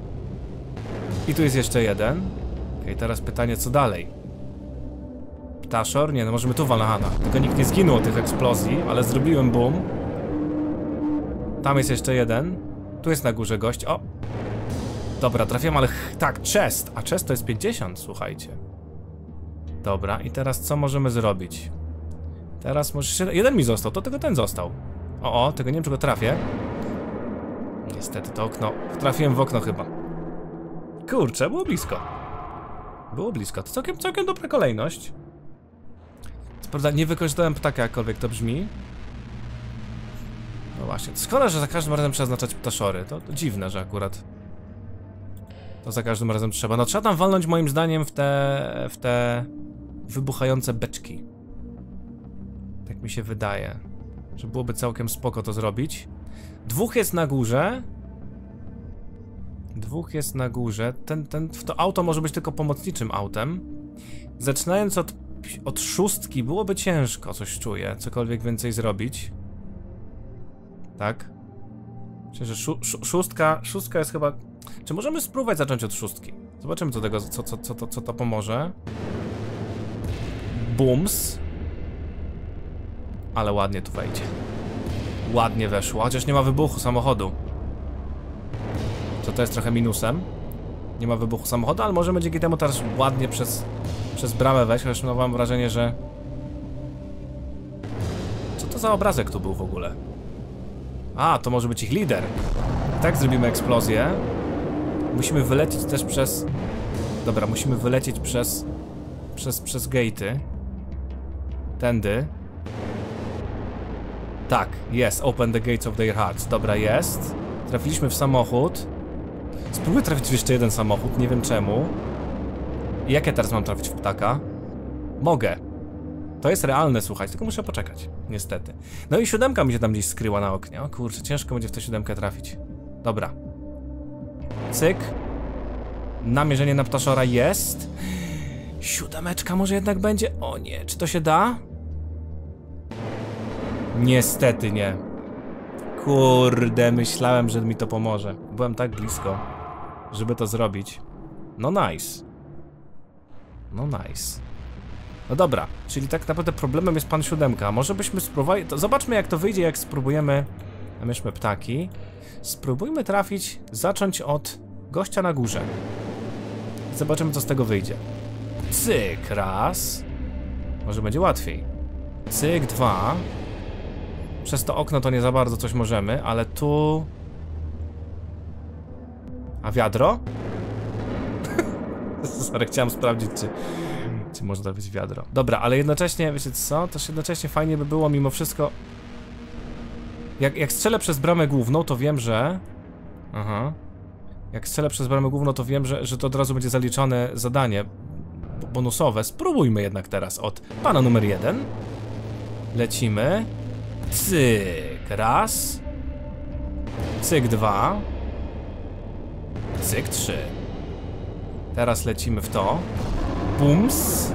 I tu jest jeszcze jeden. Okej, okay, teraz pytanie, co dalej? Ptaszor? Nie, no możemy tu walnąć. Tylko nikt nie zginął od tych eksplozji, ale zrobiłem boom. Tam jest jeszcze jeden. Tu jest na górze gość. O! Dobra, trafiam, ale tak, chest. A chest to jest pięćdziesiąt, słuchajcie. Dobra, i teraz co możemy zrobić? Teraz może... Jeden mi został, to tylko ten został. O, o, tego nie wiem, czy go trafię. Niestety to okno... Trafiłem w okno chyba. Kurczę, było blisko. Było blisko, to całkiem, całkiem dobra kolejność. Co prawda nie wykorzystałem ptaka, jakkolwiek to brzmi. No właśnie, szkoda, że za każdym razem przeznaczać ptaszory. To, to dziwne, że akurat to za każdym razem trzeba. No trzeba tam walnąć moim zdaniem w te... w te wybuchające beczki. Tak mi się wydaje, że byłoby całkiem spoko to zrobić. Dwóch jest na górze. Dwóch jest na górze. Ten, ten, to auto może być tylko pomocniczym autem. Zaczynając od, od szóstki byłoby ciężko, coś czuję, cokolwiek więcej zrobić. Tak? Myślę, że szó, szó, szóstka, szóstka jest chyba... Czy możemy spróbować zacząć od szóstki? Zobaczymy, co, tego, co, co, co, to, co to pomoże. Booms. Ale ładnie tu wejdzie. Ładnie weszło, chociaż nie ma wybuchu samochodu. Co to jest trochę minusem. Nie ma wybuchu samochodu, ale możemy dzięki temu teraz ładnie przez, przez bramę wejść, chociaż no mam wrażenie, że... Co to za obrazek tu był w ogóle? A, to może być ich lider. Tak zrobimy eksplozję. Musimy wylecieć też przez... Dobra, musimy wylecieć przez... Przez, przez gate'y. Tędy. Tak, jest. Open the gates of their hearts. Dobra, jest. Trafiliśmy w samochód. Spróbuję trafić w jeszcze jeden samochód, nie wiem czemu. I jak ja teraz mam trafić w ptaka? Mogę. To jest realne, słuchaj, tylko muszę poczekać. Niestety. No i siódemka mi się tam gdzieś skryła na oknie. O kurczę, ciężko będzie w tę siódemkę trafić. Dobra. Cyk. Namierzenie na ptaszora jest. Siódemeczka może jednak będzie? O nie, czy to się da? Niestety nie. Kurde, myślałem, że mi to pomoże. Byłem tak blisko, żeby to zrobić. No nice. No nice. No dobra, czyli tak naprawdę problemem jest pan siódemka. Może byśmy spróbowali... To zobaczmy, jak to wyjdzie, jak spróbujemy... Namierzmy ptaki. Spróbujmy trafić, zacząć od gościa na górze. Zobaczymy, co z tego wyjdzie. Cyk, raz. Może będzie łatwiej. Cyk, dwa. Przez to okno to nie za bardzo coś możemy, ale tu... A wiadro? Sorry, chciałem sprawdzić, czy... Czy można trafić wiadro. Dobra, ale jednocześnie, wiecie co? Też jednocześnie fajnie by było mimo wszystko... Jak, jak strzelę przez bramę główną, to wiem, że... Aha. Jak strzelę przez bramę główną, to wiem, że, że to od razu będzie zaliczone zadanie bonusowe. Spróbujmy jednak teraz od pana numer jeden. Lecimy. Cyk, raz. Cyk, dwa. Cyk, trzy. Teraz lecimy w to. Bums.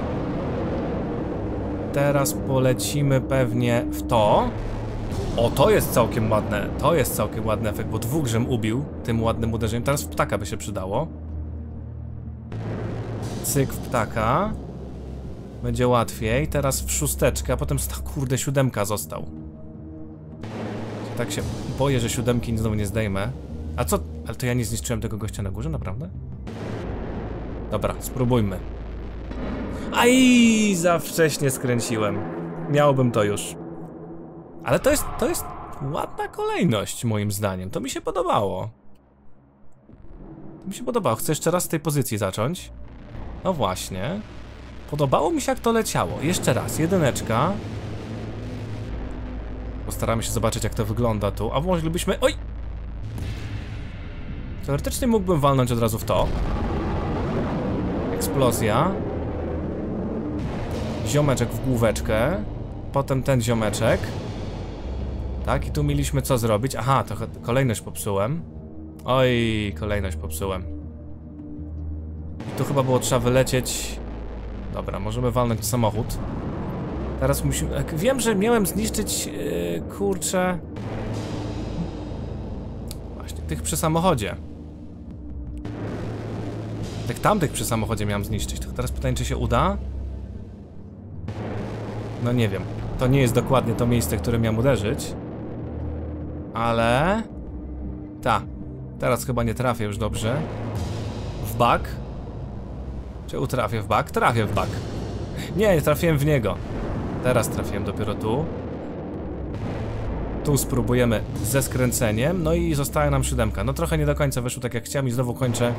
Teraz polecimy pewnie w to. O, to jest całkiem ładne. To jest całkiem ładny efekt, bo dwóch żem ubił tym ładnym uderzeniem. Teraz w ptaka by się przydało. Cyk w ptaka. Będzie łatwiej. Teraz w szósteczkę, a potem... Kurde, siódemka został. Tak się boję, że siódemki znowu nie zdejmę. A co? Ale to ja nie zniszczyłem tego gościa na górze, naprawdę? Dobra, spróbujmy. Aj, za wcześnie skręciłem. Miałbym to już. Ale to jest, to jest ładna kolejność, moim zdaniem. To mi się podobało. To mi się podobało. Chcę jeszcze raz z tej pozycji zacząć. No właśnie. Podobało mi się, jak to leciało. Jeszcze raz, jedyneczka. Postaramy się zobaczyć, jak to wygląda tu. A moglibyśmy... Oj! Teoretycznie mógłbym walnąć od razu w to. Eksplozja. Ziomeczek w główeczkę. Potem ten ziomeczek. Tak, i tu mieliśmy co zrobić. Aha, to kolejność popsułem. Oj, kolejność popsułem. I tu chyba było trzeba wylecieć. Dobra, możemy walnąć samochód. Teraz musimy... Wiem, że miałem zniszczyć... Yy, kurczę... Właśnie, tych przy samochodzie. Tych tamtych przy samochodzie miałem zniszczyć. To teraz pytanie, czy się uda? No nie wiem. To nie jest dokładnie to miejsce, które miałem uderzyć. Ale... Ta. Teraz chyba nie trafię już dobrze. W bak. Czy utrafię w bak? Trafię w bak. Nie, nie trafiłem w niego. Teraz trafiłem dopiero tu. Tu spróbujemy ze skręceniem. No i zostaje nam siódemka. No trochę nie do końca wyszło tak jak chciałem i znowu kończę.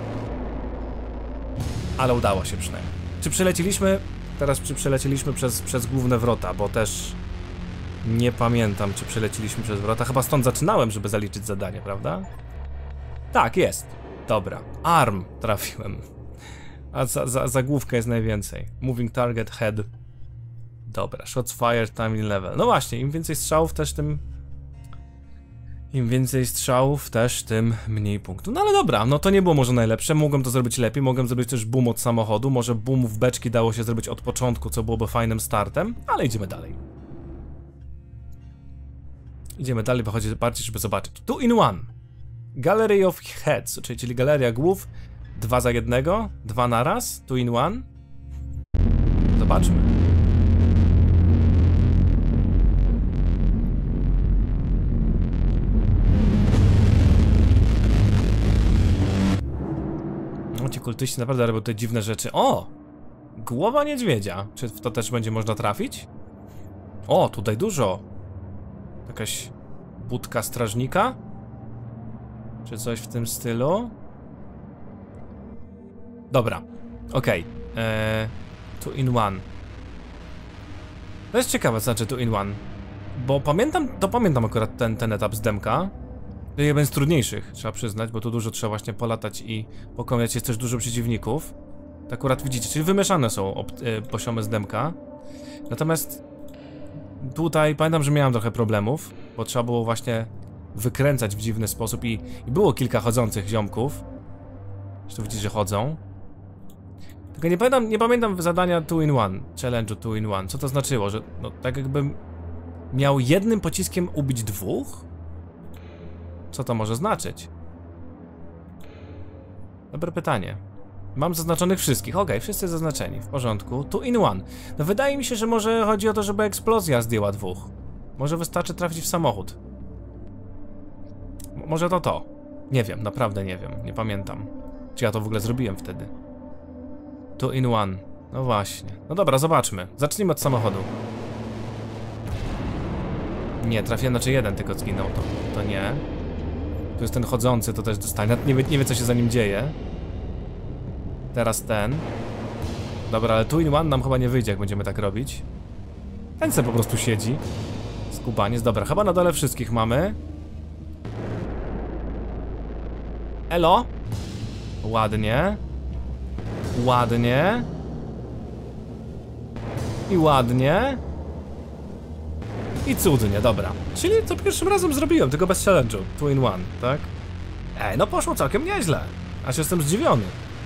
Ale udało się przynajmniej. Czy przeleciliśmy? Teraz czy przeleciliśmy przez, przez główne wrota, bo też nie pamiętam, czy przeleciliśmy przez wrota. Chyba stąd zaczynałem, żeby zaliczyć zadanie, prawda? Tak, jest. Dobra. Arm trafiłem. A za, za, zagłówka jest najwięcej. Moving target head. Dobra. Shots fired timing level. No właśnie, im więcej strzałów też tym... Im więcej strzałów też tym mniej punktów. No ale dobra, no to nie było może najlepsze. Mogłem to zrobić lepiej. Mogłem zrobić też boom od samochodu. Może boom w beczki dało się zrobić od początku, co byłoby fajnym startem. Ale idziemy dalej. Idziemy dalej, bo chodzi bardziej, żeby zobaczyć. Two in one. Gallery of Heads, czyli, czyli galeria głów. Dwa za jednego, dwa naraz, two in one. Zobaczmy. No ci kultyści naprawdę robią te dziwne rzeczy. O! Głowa niedźwiedzia. Czy w to też będzie można trafić? O, tutaj dużo. Jakaś budka strażnika? Czy coś w tym stylu? Dobra, okej. Okay. Eee, two in one. To jest ciekawe, co znaczy two in one. Bo pamiętam, to pamiętam akurat ten, ten etap z demka. To jeden z trudniejszych, trzeba przyznać, bo tu dużo trzeba właśnie polatać i pokonać, jest też dużo przeciwników. To akurat widzicie, czyli wymieszane są e, poziomy z demka. Natomiast tutaj pamiętam, że miałem trochę problemów, bo trzeba było właśnie wykręcać w dziwny sposób i, i było kilka chodzących ziomków. Zresztą widzicie, że chodzą. Tylko nie pamiętam, nie pamiętam zadania two in one, challenge'u two in one. Co to znaczyło, że no tak jakbym miał jednym pociskiem ubić dwóch? Co to może znaczyć? Dobre pytanie. Mam zaznaczonych wszystkich, okej, okay, wszyscy zaznaczeni, w porządku. Two in one. No wydaje mi się, że może chodzi o to, żeby eksplozja zdjęła dwóch. Może wystarczy trafić w samochód. M może to to. Nie wiem, naprawdę nie wiem, nie pamiętam. Czy ja to w ogóle zrobiłem wtedy? Two in one. No właśnie. No dobra, zobaczmy. Zacznijmy od samochodu. Nie, trafiłem, znaczy jeden tylko zginął, to, to nie. Tu jest ten chodzący, to też dostanie. Nie wie, nie wie co się za nim dzieje. Teraz ten. Dobra, ale two in one nam chyba nie wyjdzie, jak będziemy tak robić. Ten se po prostu siedzi. Skubaniec, dobra, chyba na dole wszystkich mamy. Elo. Ładnie. Ładnie. I ładnie. I cudnie, dobra. Czyli to pierwszym razem zrobiłem, tylko bez challenge'u. Two in one, tak? Ej, no poszło całkiem nieźle. Aż jestem zdziwiony.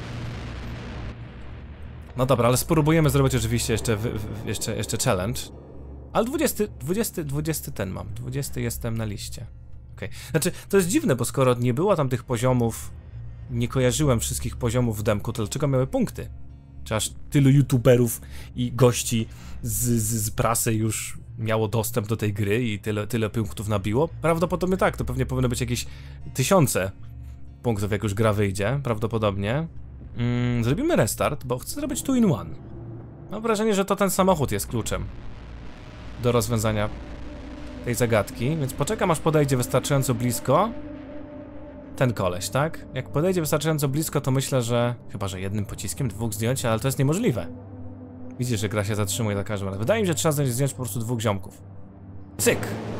No dobra, ale spróbujemy zrobić oczywiście jeszcze, w, w, jeszcze, jeszcze challenge. Ale dwudziesty, dwudziesty, dwudziesty ten mam. dwudziesty jestem na liście. Okej. Okay. Znaczy, to jest dziwne, bo skoro nie było tam tych poziomów, nie kojarzyłem wszystkich poziomów w demku, to dlaczego miały punkty? Czy aż tylu youtuberów i gości z, z, z prasy już miało dostęp do tej gry i tyle, tyle punktów nabiło? Prawdopodobnie tak, to pewnie powinno być jakieś tysiące punktów, jak już gra wyjdzie, prawdopodobnie. Mm, zrobimy restart, bo chcę zrobić two in one. Mam wrażenie, że to ten samochód jest kluczem do rozwiązania tej zagadki, więc poczekam, aż podejdzie wystarczająco blisko ten koleś, tak? Jak podejdzie wystarczająco blisko, to myślę, że chyba, że jednym pociskiem dwóch zdjąć, ale to jest niemożliwe. Widzisz, że gra się zatrzymuje za każdym razem. Wydaje mi się, że trzeba zdjąć po prostu dwóch ziomków. Cyk!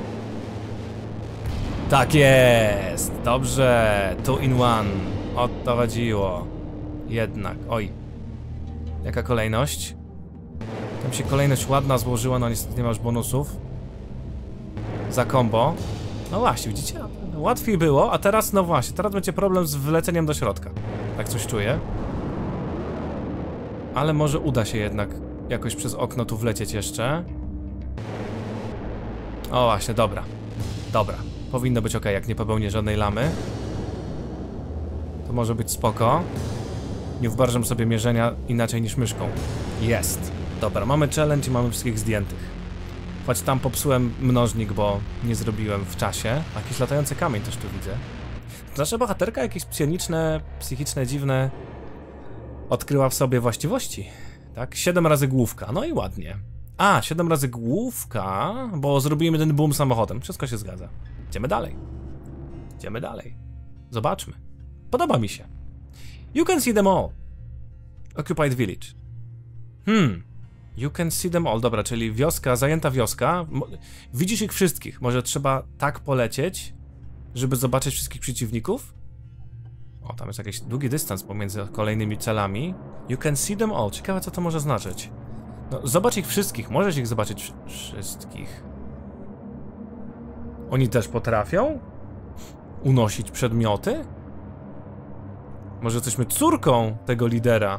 Tak jest! Dobrze! Two in one. O to chodziło. Jednak. Oj. Jaka kolejność? Tam się kolejność ładna złożyła, no niestety nie masz bonusów. Za combo. No właśnie, widzicie? Łatwiej było, a teraz, no właśnie, teraz będzie problem z wleceniem do środka. Tak coś czuję. Ale może uda się jednak jakoś przez okno tu wlecieć jeszcze. O właśnie, dobra. Dobra. Powinno być ok, jak nie popełnię żadnej lamy. To może być spoko. Nie wyobrażam sobie mierzenia inaczej niż myszką. Jest. Dobra, mamy challenge i mamy wszystkich zdjętych. Choć tam popsułem mnożnik, bo nie zrobiłem w czasie. A jakiś latający kamień też tu widzę. Nasza bohaterka jakieś psioniczne, psychiczne, dziwne odkryła w sobie właściwości. Tak? Siedem razy główka, no i ładnie. A, siedem razy główka, bo zrobimy ten boom samochodem. Wszystko się zgadza. Idziemy dalej. Idziemy dalej. Zobaczmy. Podoba mi się. You can see them all. Occupied village. Hmm. You can see them all. Dobra, czyli wioska, zajęta wioska. Widzisz ich wszystkich. Może trzeba tak polecieć, żeby zobaczyć wszystkich przeciwników? O, tam jest jakiś długi dystans pomiędzy kolejnymi celami. You can see them all. Ciekawe, co to może znaczyć. No, zobacz ich wszystkich. Możesz ich zobaczyć wszystkich. Oni też potrafią unosić przedmioty? Może jesteśmy córką tego lidera?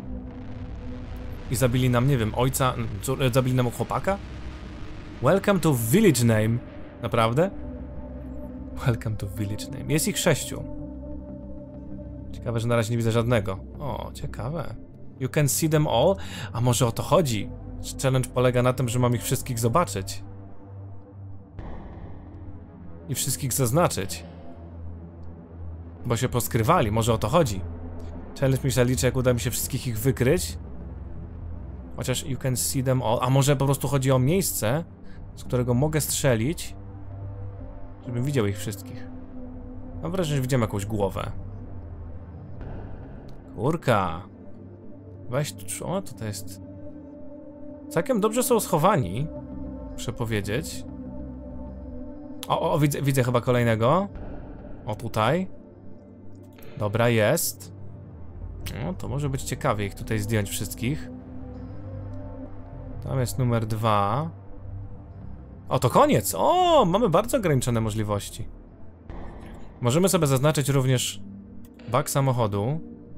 I zabili nam, nie wiem, ojca, cór, zabili nam chłopaka? Welcome to village name. Naprawdę? Welcome to village name. Jest ich sześciu. Ciekawe, że na razie nie widzę żadnego. O, ciekawe. You can see them all? A może o to chodzi? Challenge polega na tym, że mam ich wszystkich zobaczyć. I wszystkich zaznaczyć. Bo się poskrywali, może o to chodzi. Challenge mi się liczy, jak uda mi się wszystkich ich wykryć. Chociaż you can see them all. A może po prostu chodzi o miejsce, z którego mogę strzelić, żebym widział ich wszystkich. Mam wrażenie, że widziałem jakąś głowę. Kurka. Weź tu, o, to jest... Całkiem dobrze są schowani, muszę powiedzieć. O, o, widzę, widzę chyba kolejnego. O, tutaj. Dobra, jest. No, to może być ciekawie ich tutaj zdjąć wszystkich. Tam jest numer dwa. O, to koniec! O, mamy bardzo ograniczone możliwości. Możemy sobie zaznaczyć również bak samochodu.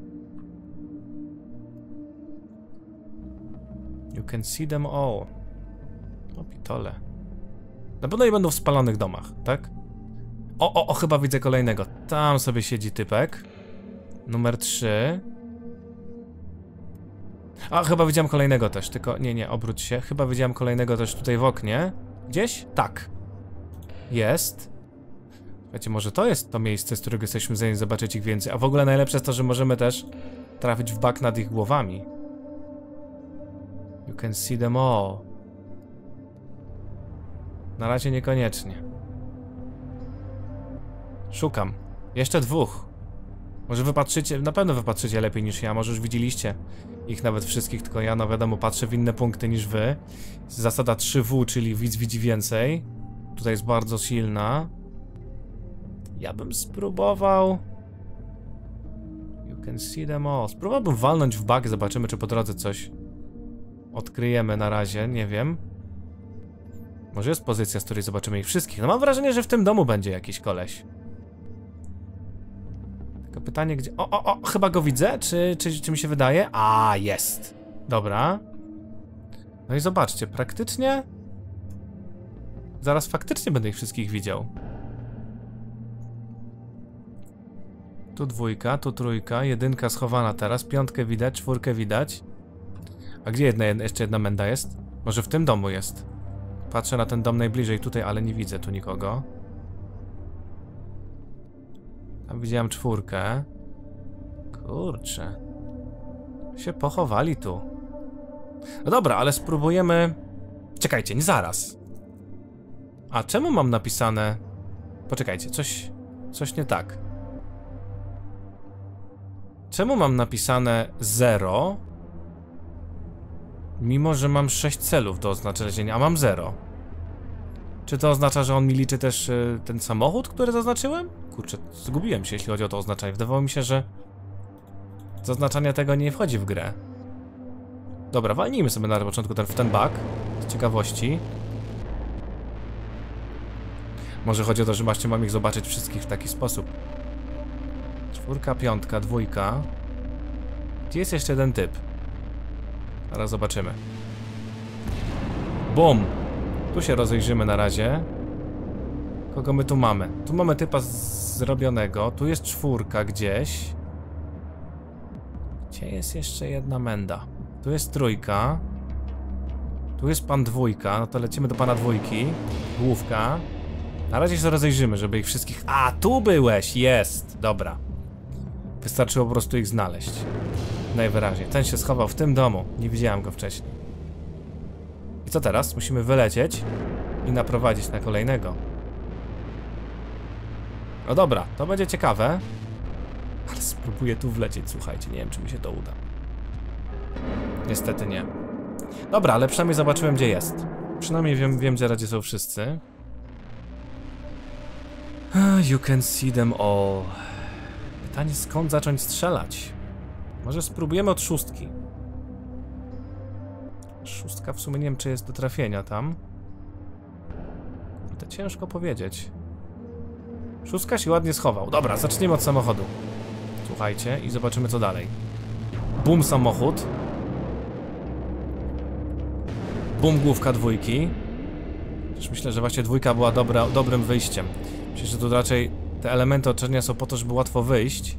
You can see them all. O, pitole. Na pewno nie będą w spalonych domach, tak? O, o, o, chyba widzę kolejnego. Tam sobie siedzi typek. Numer trzy. A, chyba widziałem kolejnego też, tylko... Nie, nie, obróć się. Chyba widziałem kolejnego też tutaj w oknie. Gdzieś? Tak. Jest. Wiecie, może to jest to miejsce, z którego jesteśmy zanim zobaczyć ich więcej. A w ogóle najlepsze jest to, że możemy też trafić w bak nad ich głowami. You can see them all. Na razie niekoniecznie. Szukam. Jeszcze dwóch. Może wypatrzycie, na pewno wypatrzycie lepiej niż ja, może już widzieliście ich nawet wszystkich, tylko ja, no wiadomo, patrzę w inne punkty niż wy. Zasada trzy W, czyli widz widzi więcej. Tutaj jest bardzo silna. Ja bym spróbował... You can see them all. Spróbowałbym walnąć w bak, zobaczymy, czy po drodze coś odkryjemy na razie, nie wiem. Może jest pozycja, z której zobaczymy ich wszystkich. No mam wrażenie, że w tym domu będzie jakiś koleś. Tylko pytanie, gdzie... O, o, o, chyba go widzę, czy, czy, czy mi się wydaje? A, jest. Dobra. No i zobaczcie, praktycznie... Zaraz faktycznie będę ich wszystkich widział. Tu dwójka, tu trójka, jedynka schowana teraz, piątkę widać, czwórkę widać. A gdzie jedna, jeszcze jedna menda jest? Może w tym domu jest. Patrzę na ten dom najbliżej tutaj, ale nie widzę tu nikogo. Tam widziałem czwórkę. Kurczę. Się pochowali tu. No dobra, ale spróbujemy... Czekajcie, nie zaraz. A czemu mam napisane... Poczekajcie, coś... Coś nie tak. Czemu mam napisane zero? Mimo, że mam sześć celów do oznaczenia, a mam zero. Czy to oznacza, że on mi liczy też y, ten samochód, który zaznaczyłem? Kurczę, zgubiłem się, jeśli chodzi o to oznaczenie. Wydawało mi się, że zaznaczanie tego nie wchodzi w grę. Dobra, walnijmy sobie na początku ten, w ten bak, z ciekawości. Może chodzi o to, że właśnie mam ich zobaczyć wszystkich w taki sposób. Czwórka, piątka, dwójka. Gdzie jest jeszcze jeden typ? Zaraz zobaczymy. Bum! Tu się rozejrzymy na razie. Kogo my tu mamy? Tu mamy typa zrobionego. Tu jest czwórka gdzieś. Gdzie jest jeszcze jedna menda? Tu jest trójka. Tu jest pan dwójka, no to lecimy do pana dwójki. Główka. Na razie się rozejrzymy, żeby ich wszystkich... A, tu byłeś! Jest! Dobra. Wystarczyło po prostu ich znaleźć. Najwyraźniej. Ten się schował w tym domu. Nie widziałem go wcześniej. I co teraz? Musimy wylecieć i naprowadzić na kolejnego. No dobra, to będzie ciekawe. Ale spróbuję tu wlecieć, słuchajcie. Nie wiem, czy mi się to uda. Niestety nie. Dobra, ale przynajmniej zobaczyłem, gdzie jest. Przynajmniej wiem, wiem gdzie radzie są wszyscy. You can see them all. Pytanie, skąd zacząć strzelać? Może spróbujemy od szóstki. Szóstka w sumie nie wiem, czy jest do trafienia tam. To ciężko powiedzieć. Szóstka się ładnie schował. Dobra, zaczniemy od samochodu. Słuchajcie i zobaczymy, co dalej. Bum samochód. Bum główka dwójki. Też myślę, że właśnie dwójka była dobra, dobrym wyjściem. Myślę, że tu raczej te elementy oczenia są po to, żeby łatwo wyjść.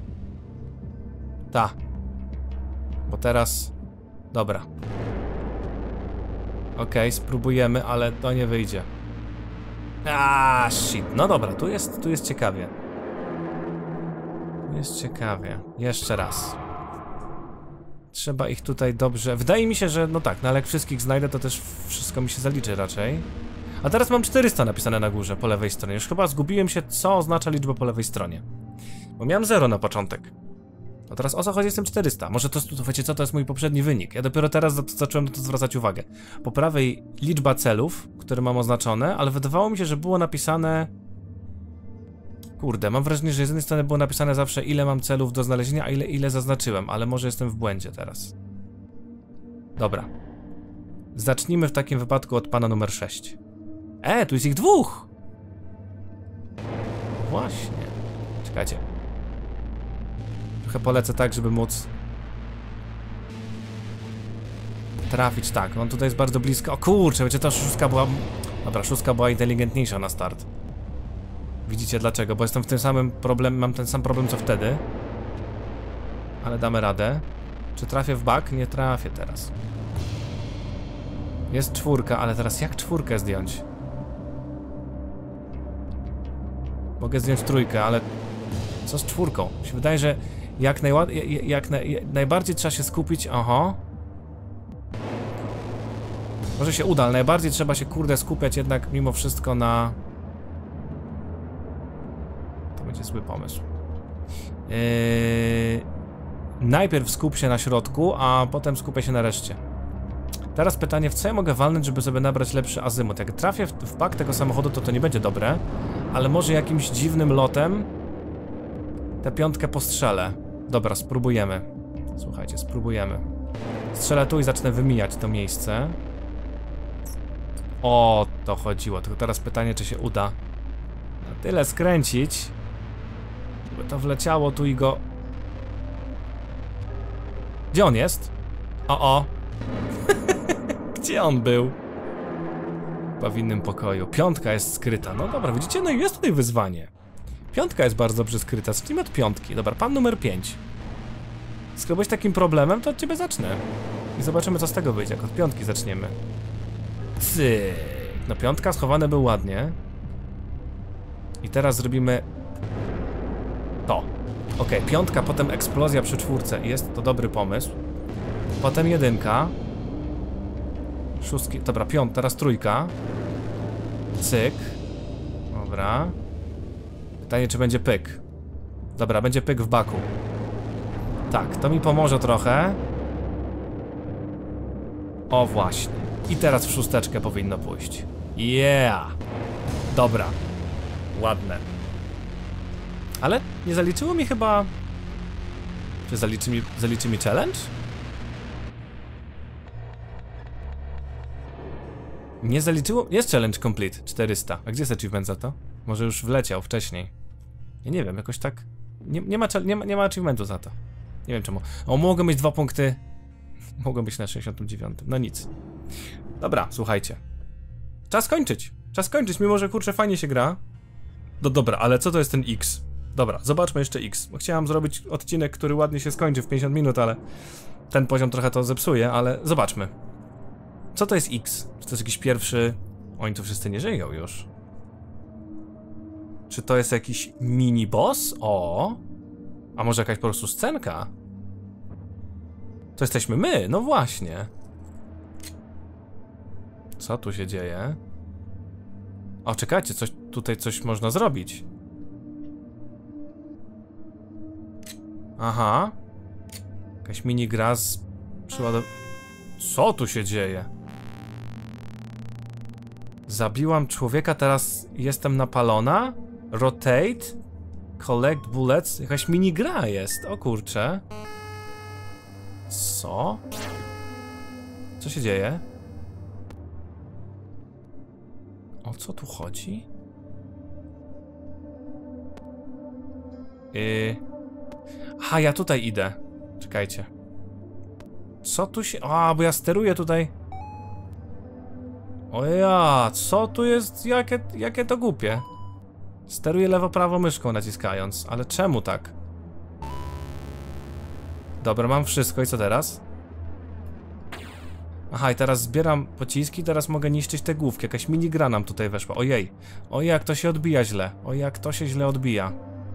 Ta. Bo teraz... Dobra. Okej, okay, spróbujemy, ale to nie wyjdzie. Aaaa, shit. No dobra, tu jest, tu jest ciekawie. Tu jest ciekawie. Jeszcze raz. Trzeba ich tutaj dobrze... Wydaje mi się, że no tak, no ale jak wszystkich znajdę, to też wszystko mi się zaliczy raczej. A teraz mam czterysta napisane na górze, po lewej stronie. Już chyba zgubiłem się, co oznacza liczba po lewej stronie. Bo miałem zero na początek. No teraz o co chodzi z tym czterysta? Może to, to wiecie co, to jest mój poprzedni wynik. Ja dopiero teraz za to, zacząłem na to zwracać uwagę. Po prawej liczba celów, które mam oznaczone, ale wydawało mi się, że było napisane... Kurde, mam wrażenie, że z jednej strony było napisane zawsze, ile mam celów do znalezienia, a ile, ile zaznaczyłem, ale może jestem w błędzie teraz. Dobra. Zacznijmy w takim wypadku od pana numer sześć. E, tu jest ich dwóch! Właśnie. Czekajcie. Trochę polecę tak, żeby móc trafić. Tak, on tutaj jest bardzo blisko. O kurczę, wiecie, ta szóstka była... Dobra, szóstka była inteligentniejsza na start. Widzicie dlaczego? Bo jestem w tym samym problem, mam ten sam problem co wtedy. Ale damy radę. Czy trafię w bak? Nie trafię teraz. Jest czwórka, ale teraz jak czwórkę zdjąć? Mogę zdjąć trójkę, ale co z czwórką? Mi się wydaje, że jak, najład... jak na... najbardziej trzeba się skupić... Oho. Może się uda, ale najbardziej trzeba się, kurde, skupiać jednak mimo wszystko na... To będzie zły pomysł. Yy... Najpierw skup się na środku, a potem skupię się na reszcie. Teraz pytanie, w co ja mogę walnąć, żeby sobie nabrać lepszy azymut? Jak trafię w, w bak tego samochodu, to to nie będzie dobre. Ale może jakimś dziwnym lotem tę piątkę postrzelę. Dobra, spróbujemy. Słuchajcie, spróbujemy. Strzelę tu i zacznę wymijać to miejsce. O, to chodziło. Tylko teraz pytanie, czy się uda na tyle skręcić, żeby to wleciało tu i go... Gdzie on jest? O, o. Gdzie on był? Chyba w innym pokoju. Piątka jest skryta. No dobra, widzicie? No i jest tutaj wyzwanie. Piątka jest bardzo dobrze skryta. Zacznijmy od piątki. Dobra, pan numer pięć. Skoro byłeś takim problemem, to od ciebie zacznę. I zobaczymy, co z tego wyjdzie. Jak od piątki zaczniemy. Cyk. No piątka schowane był ładnie. I teraz zrobimy to. Ok, piątka, potem eksplozja przy czwórce. Jest to dobry pomysł. Potem jedynka. Szóstki, dobra, piąt, teraz trójka. Cyk. Dobra. Pytanie, czy będzie pyk. Dobra, będzie pyk w baku. Tak, to mi pomoże trochę. O właśnie. I teraz w szósteczkę powinno pójść. Yeah. Dobra. Ładne. Ale nie zaliczyło mi chyba... Czy zaliczy mi, zaliczy mi challenge? Nie zaliczyło... Jest challenge complete. czterysta. A gdzie jest achievement za to? Może już wleciał wcześniej. Ja nie wiem, jakoś tak... Nie, nie, ma, nie, ma, nie ma achievementu za to. Nie wiem czemu. O, mogą być dwa punkty. Mogą być na sześćdziesiątym dziewiątym. No nic. Dobra, słuchajcie. Czas kończyć. Czas kończyć, mimo że kurczę fajnie się gra. No dobra, ale co to jest ten X? Dobra, zobaczmy jeszcze X. Bo chciałem zrobić odcinek, który ładnie się skończy w pięćdziesiąt minut, ale ten poziom trochę to zepsuje, ale zobaczmy. Co to jest X? Czy to jest jakiś pierwszy... Oni tu wszyscy nie żyją już. Czy to jest jakiś mini-boss? O! A może jakaś po prostu scenka? To jesteśmy my, no właśnie. Co tu się dzieje? O, czekajcie, coś, tutaj coś można zrobić. Aha. Jakaś mini gra z przyładow... Co tu się dzieje? Zabiłam człowieka, teraz jestem napalona? Rotate? Collect bullets? Jakaś mini gra jest, o kurczę. Co? Co się dzieje? O co tu chodzi? Yy... Aha, ja tutaj idę. Czekajcie. Co tu się... A, bo ja steruję tutaj. O ja, co tu jest? Jakie, jakie to głupie. Steruję lewo-prawo myszką naciskając, ale czemu tak? Dobra, mam wszystko i co teraz? Aha, i teraz zbieram pociski, teraz mogę niszczyć te główki. Jakaś minigra nam tutaj weszła. Ojej. Ojej, jak to się odbija źle. Ojej, jak to się źle odbija.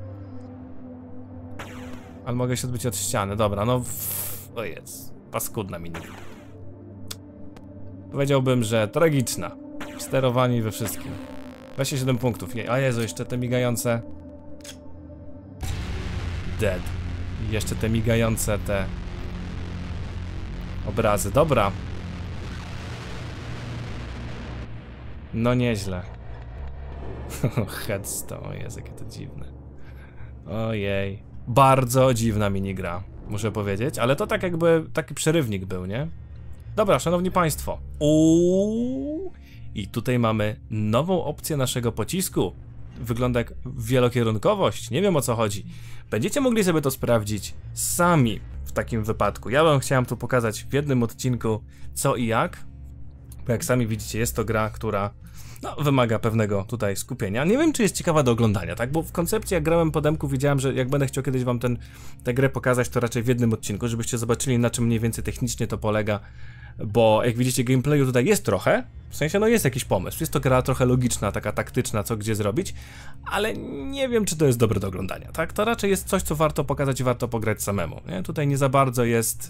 Ale mogę się odbić od ściany. Dobra, no... O jest. Paskudna minigra. Powiedziałbym, że tragiczna. W sterowaniu i we wszystkim. dwadzieścia siedem punktów. Nie, a Jezu, jeszcze te migające... Dead. I jeszcze te migające, te... obrazy. Dobra. No nieźle. Headstone, jest jakie to dziwne. Ojej. Bardzo dziwna minigra, muszę powiedzieć, ale to tak jakby taki przerywnik był, nie? Dobra, szanowni państwo. Uuu. I tutaj mamy nową opcję naszego pocisku. Wygląda jak wielokierunkowość, nie wiem o co chodzi. Będziecie mogli sobie to sprawdzić sami w takim wypadku. Ja wam chciałem tu pokazać w jednym odcinku co i jak. Bo jak sami widzicie, jest to gra, która no, wymaga pewnego tutaj skupienia. Nie wiem, czy jest ciekawa do oglądania, tak? Bo w koncepcji, jak grałem po demku, widziałem, że jak będę chciał kiedyś wam ten, tę grę pokazać, to raczej w jednym odcinku, żebyście zobaczyli, na czym mniej więcej technicznie to polega. Bo jak widzicie, gameplayu tutaj jest trochę, w sensie no jest jakiś pomysł, jest to gra trochę logiczna, taka taktyczna, co gdzie zrobić, ale nie wiem, czy to jest dobre do oglądania, tak? To raczej jest coś, co warto pokazać i warto pograć samemu, nie? Tutaj nie za bardzo jest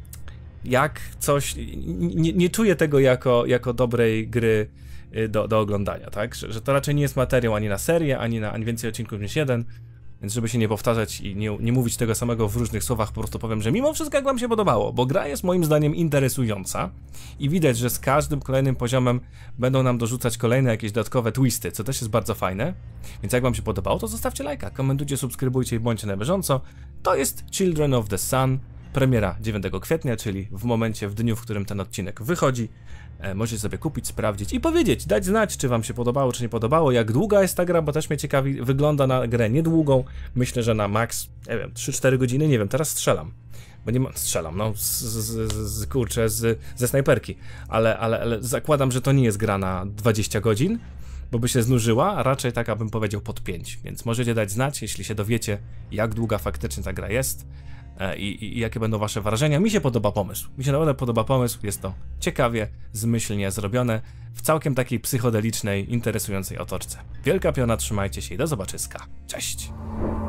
jak coś, nie, nie czuję tego jako, jako dobrej gry do, do oglądania, tak? Że, że to raczej nie jest materiał ani na serię, ani na ani więcej odcinków niż jeden. Więc żeby się nie powtarzać i nie, nie mówić tego samego w różnych słowach, po prostu powiem, że mimo wszystko jak wam się podobało, bo gra jest moim zdaniem interesująca i widać, że z każdym kolejnym poziomem będą nam dorzucać kolejne jakieś dodatkowe twisty, co też jest bardzo fajne. Więc jak wam się podobało, to zostawcie lajka, komentujcie, subskrybujcie i bądźcie na bieżąco. To jest Children of the Sun, premiera dziewiątego kwietnia, czyli w momencie, w dniu, w którym ten odcinek wychodzi. E, możecie sobie kupić, sprawdzić i powiedzieć, dać znać, czy wam się podobało, czy nie podobało, jak długa jest ta gra, bo też mnie ciekawi, wygląda na grę niedługą, myślę, że na max, nie wiem, trzy cztery godziny, nie wiem, teraz strzelam, bo nie ma, strzelam, no, z, z, z, kurczę, z, ze snajperki, ale, ale, ale zakładam, że to nie jest gra na dwadzieścia godzin, bo by się znużyła, a raczej tak, abym powiedział, pod pięć, więc możecie dać znać, jeśli się dowiecie, jak długa faktycznie ta gra jest. I, i, I jakie będą wasze wrażenia. Mi się podoba pomysł. Mi się naprawdę podoba pomysł. Jest to ciekawie, zmyślnie zrobione w całkiem takiej psychodelicznej, interesującej otoczce. Wielka piona, trzymajcie się i do zobaczyska. Cześć!